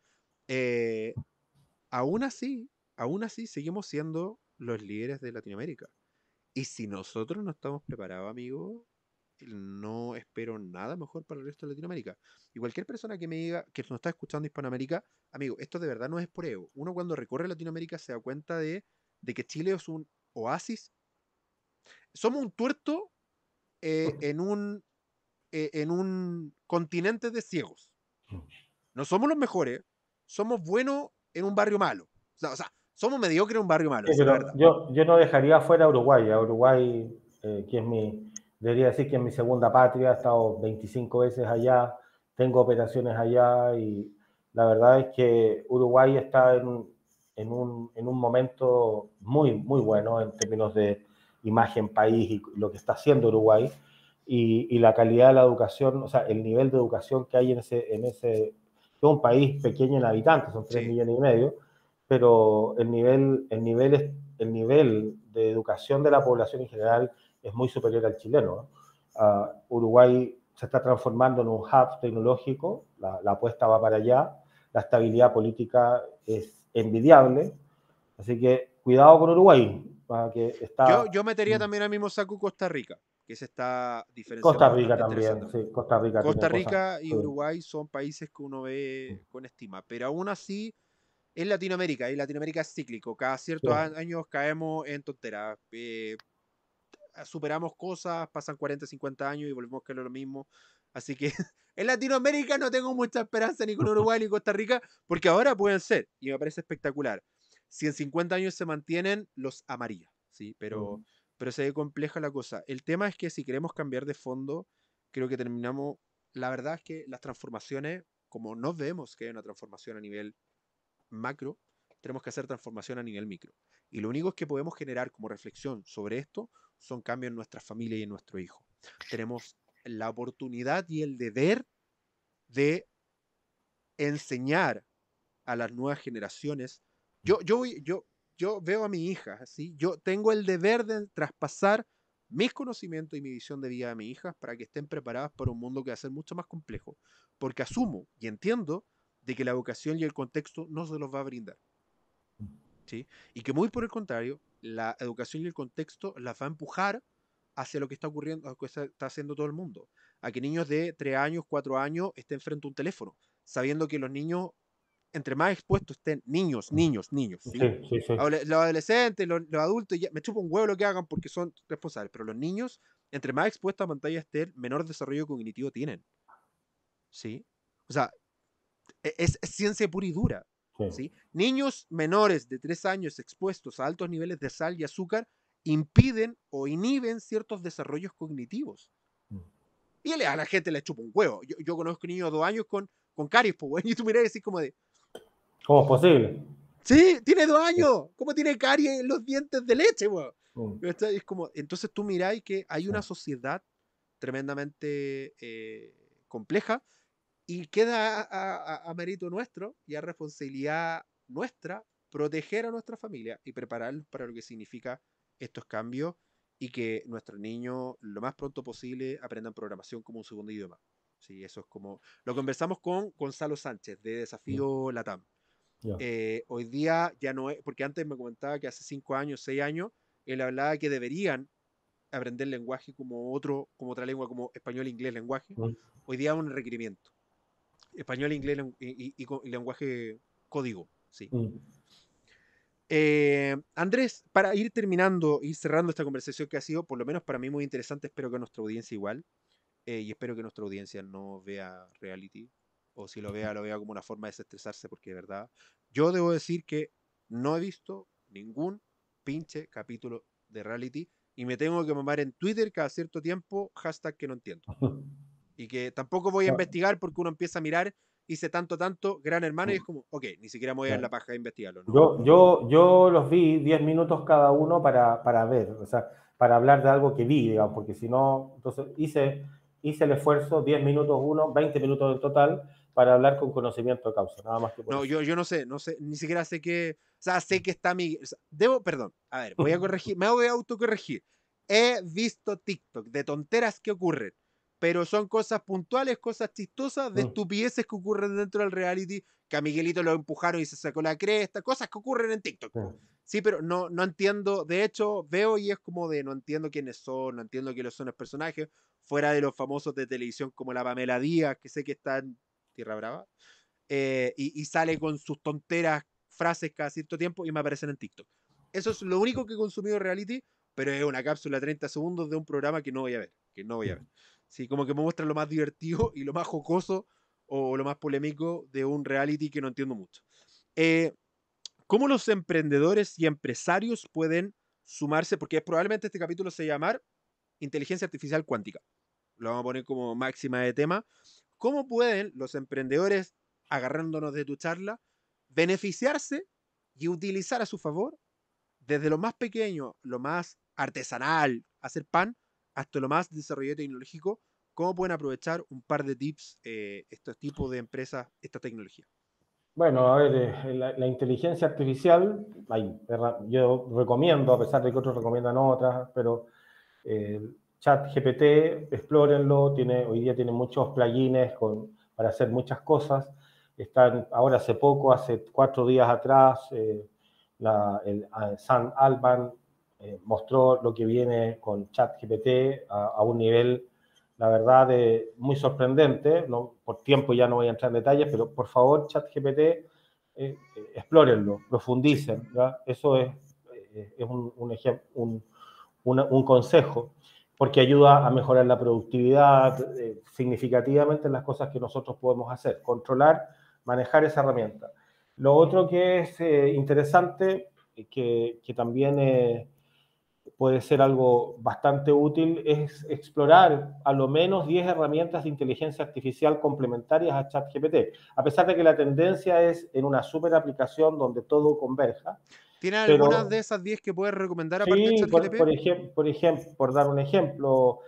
Aún así, seguimos siendo los líderes de Latinoamérica. Y si nosotros no estamos preparados, amigo, no espero nada mejor para el resto de Latinoamérica. Y cualquier persona que me diga que nos está escuchando Hispanoamérica, amigo, esto de verdad no es por ego. Uno cuando recorre Latinoamérica se da cuenta de que Chile es un oasis. Somos un tuerto en un continente de ciegos. No somos los mejores, somos buenos en un barrio malo. O sea, somos mediocres en un barrio malo. Sí, pero yo no dejaría fuera a Uruguay. A Uruguay, que debería decir que es mi segunda patria, he estado 25 veces allá, tengo operaciones allá y la verdad es que Uruguay está en un momento muy, muy bueno en términos de imagen país y lo que está haciendo Uruguay y la calidad de la educación, o sea, el nivel de educación que hay en ese es un país pequeño en habitantes, son 3 millones y medio, pero el nivel de educación de la población en general es muy superior al chileno, ¿no? Uruguay se está transformando en un hub tecnológico, la apuesta va para allá, la estabilidad política es envidiable, así que cuidado con Uruguay. Que está... yo metería también al mismo saco Costa Rica. que se está diferenciando Costa Rica bastante también, interesante. sí, Costa Rica tiene Costa cosas. Rica y Sí. Uruguay son países que uno ve con estima, pero aún así es Latinoamérica y Latinoamérica es cíclico. Cada ciertos Sí. años caemos en tonteras. Superamos cosas, pasan 40, 50 años y volvemos a caer lo mismo. Así que en Latinoamérica no tengo mucha esperanza ni con Uruguay ni Costa Rica, porque ahora pueden ser, y me parece espectacular. Si en 50 años se mantienen, los amaría, ¿sí? Pero se ve compleja la cosa. El tema es que si queremos cambiar de fondo, creo que terminamos. La verdad es que las transformaciones, como no vemos que hay una transformación a nivel macro, tenemos que hacer transformación a nivel micro. Y lo único que podemos generar como reflexión sobre esto son cambios en nuestra familia y en nuestro hijo. Tenemos la oportunidad y el deber de enseñar a las nuevas generaciones. Yo veo a mi hija, ¿sí? Yo tengo el deber de traspasar mis conocimientos y mi visión de vida a mi hija para que estén preparadas para un mundo que va a ser mucho más complejo. Porque asumo y entiendo de que la educación y el contexto no se los va a brindar. ¿Sí? Y que muy por el contrario, la educación y el contexto las va a empujar hacia lo que está ocurriendo, lo que está haciendo todo el mundo. A que niños de 3 años, 4 años estén frente a un teléfono, sabiendo que los niños, entre más expuestos estén, niños, ¿sí? Sí, sí, sí. Los adolescentes, los adultos, ya, me chupa un huevo lo que hagan porque son responsables, pero los niños, entre más expuestos a pantalla estén, menor desarrollo cognitivo tienen. ¿Sí? O sea, es ciencia pura y dura. Sí. ¿Sí? Niños menores de 3 años expuestos a altos niveles de sal y azúcar impiden o inhiben ciertos desarrollos cognitivos. Y a la gente le chupa un huevo. Yo conozco niños de 2 años con caries, pues, y tú mirás y decís como de, ¿Cómo es posible? sí, tiene 2 años. ¿Cómo tiene caries en los dientes de leche, weón? Es como, entonces tú miráis que hay una sociedad tremendamente compleja y queda a mérito nuestro y a responsabilidad nuestra proteger a nuestra familia y prepararlos para lo que significa estos cambios y que nuestros niños lo más pronto posible aprendan programación como un segundo idioma. Sí, eso es como... Lo conversamos con Gonzalo Sánchez de Desafío Latam. Hoy día ya no es, porque antes me comentaba que hace 5 años, 6 años, él hablaba que deberían aprender lenguaje como otra lengua, como español, inglés, lenguaje. Hoy día es un requerimiento. Español, inglés y lenguaje código, sí. Andrés, para ir terminando, ir cerrando esta conversación que ha sido, por lo menos para mí, muy interesante, espero que nuestra audiencia igual, y espero que nuestra audiencia no vea reality, o si lo vea como una forma de desestresarse, porque de verdad, yo debo decir que no he visto ningún pinche capítulo de reality, y me tengo que mamar en Twitter cada cierto tiempo, hashtag que no entiendo. Y que tampoco voy a investigar porque uno empieza a mirar y dice tanto, Gran Hermano, y es como, ok, ni siquiera me voy a dar la paja de investigarlo. ¿No? Yo los vi 10 minutos cada uno para ver, o sea, para hablar de algo que vi, digamos, porque si no, entonces hice el esfuerzo, 10 minutos uno, 20 minutos en total, para hablar con conocimiento de causa, nada más que por No, eso. yo no sé, ni siquiera sé que, o sea, sé que está mi, o sea, perdón, a ver, voy a corregir, me voy a autocorregir. He visto TikTok de tonteras que ocurren, pero son cosas puntuales, cosas chistosas, de estupideces que ocurren dentro del reality, que a Miguelito lo empujaron y se sacó la cresta, cosas que ocurren en TikTok. Sí, pero no entiendo, de hecho, veo y es como de no entiendo quiénes son, no entiendo quiénes son los personajes, fuera de los famosos de televisión como la Pamela Díaz, que sé que está en Tierra Brava. Y sale con sus tonteras frases cada cierto tiempo y me aparecen en TikTok. Eso es lo único que he consumido reality, pero es una cápsula de 30 segundos de un programa que no voy a ver, Sí, como que me muestra lo más divertido y lo más jocoso o lo más polémico de un reality que no entiendo mucho. ¿Cómo los emprendedores y empresarios pueden sumarse? Porque probablemente este capítulo se llama Inteligencia Artificial Cuántica. Lo vamos a poner como máxima de tema. ¿Cómo pueden los emprendedores, agarrándonos de tu charla, beneficiarse y utilizar a su favor desde lo más pequeño, lo más artesanal, hacer pan, hasta lo más desarrollado tecnológico? ¿Cómo pueden aprovechar un par de tips estos tipos de empresas, esta tecnología? Bueno, a ver, la inteligencia artificial, yo recomiendo, a pesar de que otros recomiendan otras, pero ChatGPT, explórenlo, hoy día tiene muchos plugins para hacer muchas cosas. Ahora hace 4 días atrás, Sam Altman mostró lo que viene con ChatGPT a un nivel, la verdad, muy sorprendente. No, por tiempo ya no voy a entrar en detalles, pero por favor, ChatGPT, explórenlo, profundicen. Sí. ¿Ya? Eso es un consejo, porque ayuda a mejorar la productividad significativamente en las cosas que nosotros podemos hacer, controlar, manejar esa herramienta. Lo otro que es interesante, que también puede ser algo bastante útil, es explorar a lo menos 10 herramientas de inteligencia artificial complementarias a ChatGPT, a pesar de que la tendencia es en una super aplicación donde todo converja. ¿Tienes algunas Pero de esas 10 que puedes recomendar aparte de sí, ChatGPT? por dar un ejemplo,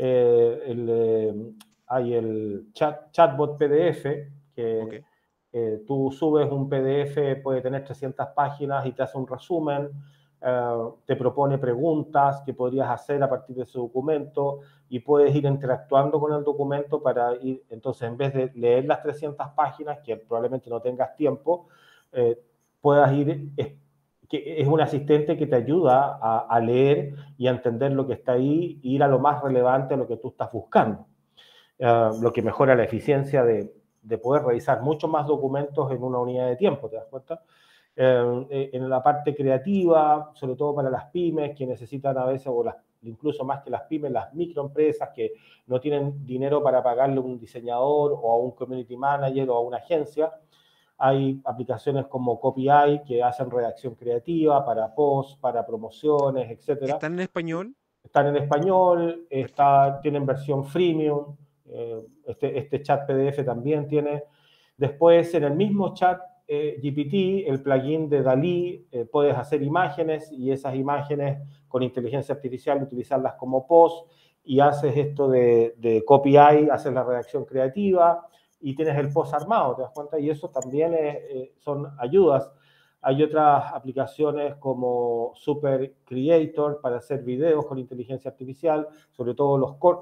hay el chatbot PDF, Ok. que tú subes un PDF, puede tener 300 páginas y te hace un resumen, te propone preguntas que podrías hacer a partir de ese documento y puedes ir interactuando con el documento para ir, entonces en vez de leer las 300 páginas, que probablemente no tengas tiempo, puedas ir, que es un asistente que te ayuda a leer y a entender lo que está ahí e ir a lo más relevante a lo que tú estás buscando. Lo que mejora la eficiencia de poder revisar muchos más documentos en una unidad de tiempo, ¿te das cuenta? En la parte creativa, sobre todo para las pymes que necesitan a veces, incluso más que las pymes, las microempresas que no tienen dinero para pagarle a un diseñador o a un community manager o a una agencia. Hay aplicaciones como CopyEye que hacen redacción creativa para posts, para promociones, etc. ¿Están en español? Están en español, Perfecto. tienen versión freemium, este chat PDF también tiene. Después, en el mismo chat GPT, el plugin de Dalí, puedes hacer imágenes y esas imágenes con inteligencia artificial utilizarlas como post y haces esto de CopyEye, haces la redacción creativa y tienes el post armado, ¿te das cuenta? Y eso también son ayudas. Hay otras aplicaciones como Super Creator para hacer videos con inteligencia artificial, sobre todo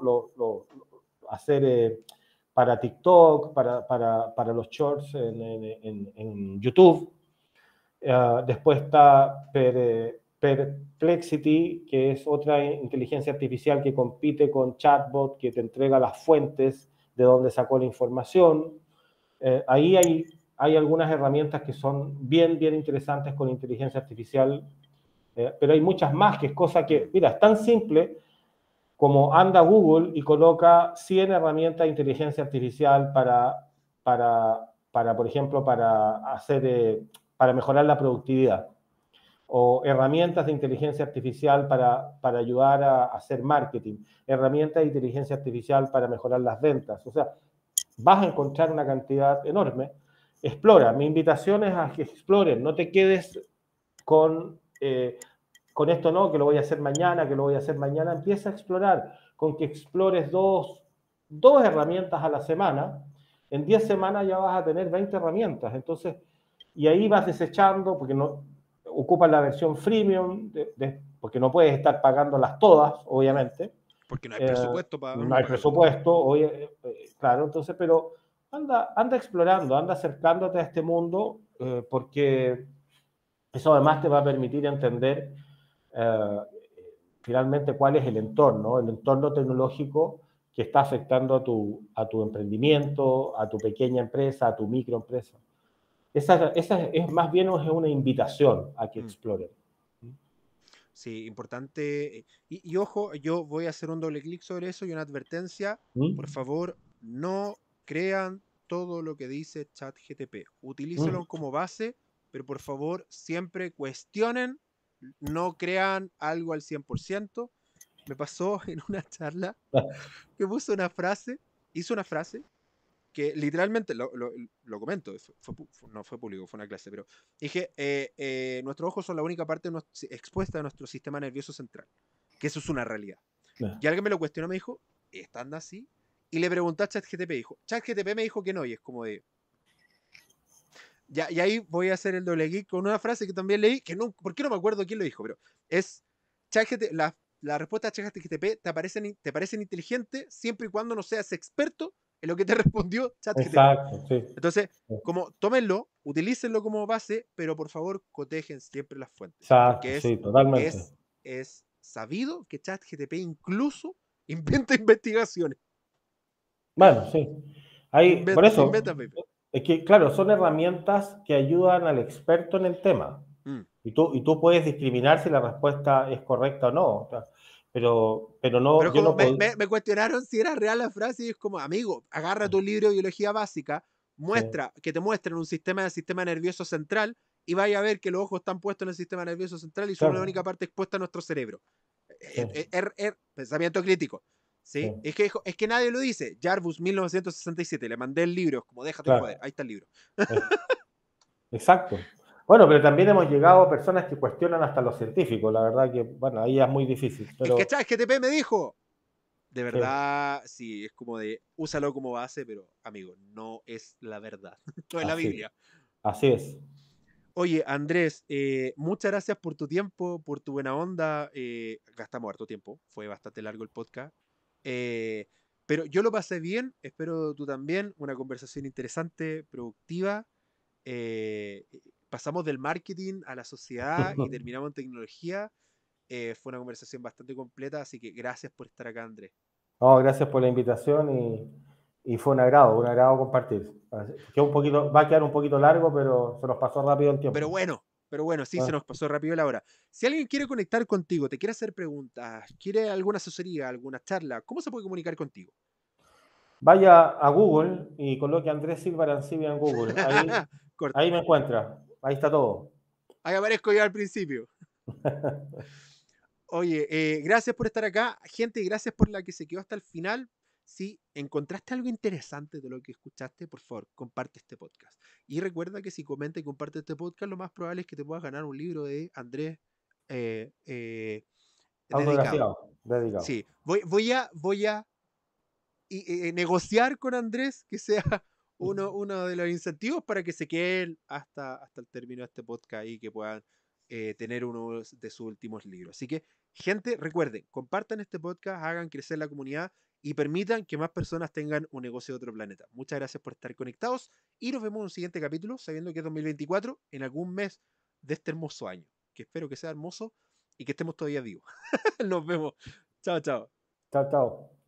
hacer para TikTok, para los shorts en YouTube. Después está Perplexity, que es otra inteligencia artificial que compite con Chatbot, que te entrega las fuentes de donde sacó la información. Ahí hay algunas herramientas que son bien interesantes con inteligencia artificial, pero hay muchas más, que es cosa que, mira, es tan simple como anda a Google y coloca 100 herramientas de inteligencia artificial por ejemplo, para mejorar la productividad, o herramientas de inteligencia artificial para ayudar a hacer marketing, herramientas de inteligencia artificial para mejorar las ventas. O sea, vas a encontrar una cantidad enorme. Explora. Mi invitación es a que exploren, no te quedes con esto, no, que lo voy a hacer mañana, empieza a explorar. Con que explores dos herramientas a la semana, en 10 semanas ya vas a tener 20 herramientas. Entonces, y ahí vas desechando, porque no ocupas la versión freemium, porque no puedes estar pagándolas todas, obviamente. Porque no hay presupuesto para No hay presupuesto, claro, entonces, pero anda explorando, anda acercándote a este mundo, porque eso además te va a permitir entender finalmente cuál es el entorno tecnológico que está afectando a tu emprendimiento, a tu pequeña empresa, a tu microempresa. Esa es más bien una invitación a que exploren. Sí, importante. Y ojo, yo voy a hacer un doble clic sobre eso y una advertencia. Por favor, no crean todo lo que dice ChatGPT. Utilícenlo como base, pero por favor, siempre cuestionen, no crean algo al 100%. Me pasó en una charla que puso una frase, hizo una frase que literalmente, lo comento, no fue público, fue una clase, pero dije, nuestros ojos son la única parte expuesta de nuestro sistema nervioso central, que eso es una realidad. Y alguien me lo cuestionó, me dijo, ¿están así? Y le pregunté a ChatGPT, dijo, ChatGPT me dijo que no, y es como de... Ya, y ahí voy a hacer el doble geek con una frase que también leí, que no, ¿por qué no me acuerdo quién lo dijo? Pero es, ChatGPT, la respuesta de ChatGPT te parecen inteligentes siempre y cuando no seas experto en lo que te respondió ChatGPT. Exacto, sí. Entonces, como tómenlo, utilícenlo como base, pero por favor cotejen siempre las fuentes. Exacto, Porque sí, totalmente. es sabido que ChatGPT incluso inventa investigaciones. Bueno, sí. Por eso, Inventa paper. es que, claro, son herramientas que ayudan al experto en el tema. Mm. Y tú puedes discriminar si la respuesta es correcta o no. O sea, pero no, Pero yo como no puedo. me cuestionaron si era real la frase y es como, amigo, agarra tu libro de biología básica, Sí, que te muestren un sistema del sistema nervioso central y vaya a ver que los ojos están puestos en el sistema nervioso central y son la única claro, parte expuesta a nuestro cerebro. sí, Pensamiento crítico. sí, ¿Sí? Es que nadie lo dice. Jarvis 1967, le mandé el libro, es como déjate joder, claro. ahí está el libro. Es- Exacto. Bueno, pero también hemos llegado a personas que cuestionan hasta los científicos. La verdad que, bueno, ahí es muy difícil, Es que pero ChatGPT me dijo, de sí, verdad, sí, es como de, úsalo como base, pero amigo, no es la verdad, no es la así, Biblia. así es. Oye, Andrés, muchas gracias por tu tiempo, por tu buena onda. Gastamos harto tiempo, fue bastante largo el podcast. Eh, pero yo lo pasé bien, espero tú también. Una conversación interesante, productiva. Eh, Pasamos del marketing a la sociedad y terminamos en tecnología. Fue una conversación bastante completa, así que gracias por estar acá, Andrés. No, gracias por la invitación y fue un agrado compartir. Va a quedar un poquito largo, pero se nos pasó rápido el Pero tiempo. bueno, pero bueno, sí, se Ah, nos pasó rápido la hora. Si alguien quiere conectar contigo, te quiere hacer preguntas, quiere alguna asesoría, alguna charla, ¿cómo se puede comunicar contigo? Vaya a Google y coloque Andrés Silva Arancibia en Google. Ahí Corta. me encuentra. Ahí está todo. Ahí aparezco yo al principio. Oye, gracias por estar acá. Gente, gracias por la que se quedó hasta el final. Si encontraste algo interesante de lo que escuchaste, por favor, comparte este podcast. Y recuerda que si comenta y comparte este podcast, lo más probable es que te puedas ganar un libro de Andrés eh, eh, dedicado. Autografiado, dedicado. Sí, voy a negociar con Andrés que sea uno de los incentivos para que se queden hasta el término de este podcast y que puedan tener uno de sus últimos libros. Así que, gente, recuerden, compartan este podcast, hagan crecer la comunidad y permitan que más personas tengan un negocio de otro planeta. Muchas gracias por estar conectados y nos vemos en un siguiente capítulo, sabiendo que es 2024, en algún mes de este hermoso año, que espero que sea hermoso y que estemos todavía vivos. Nos vemos. Chao, chao. Chao, chao.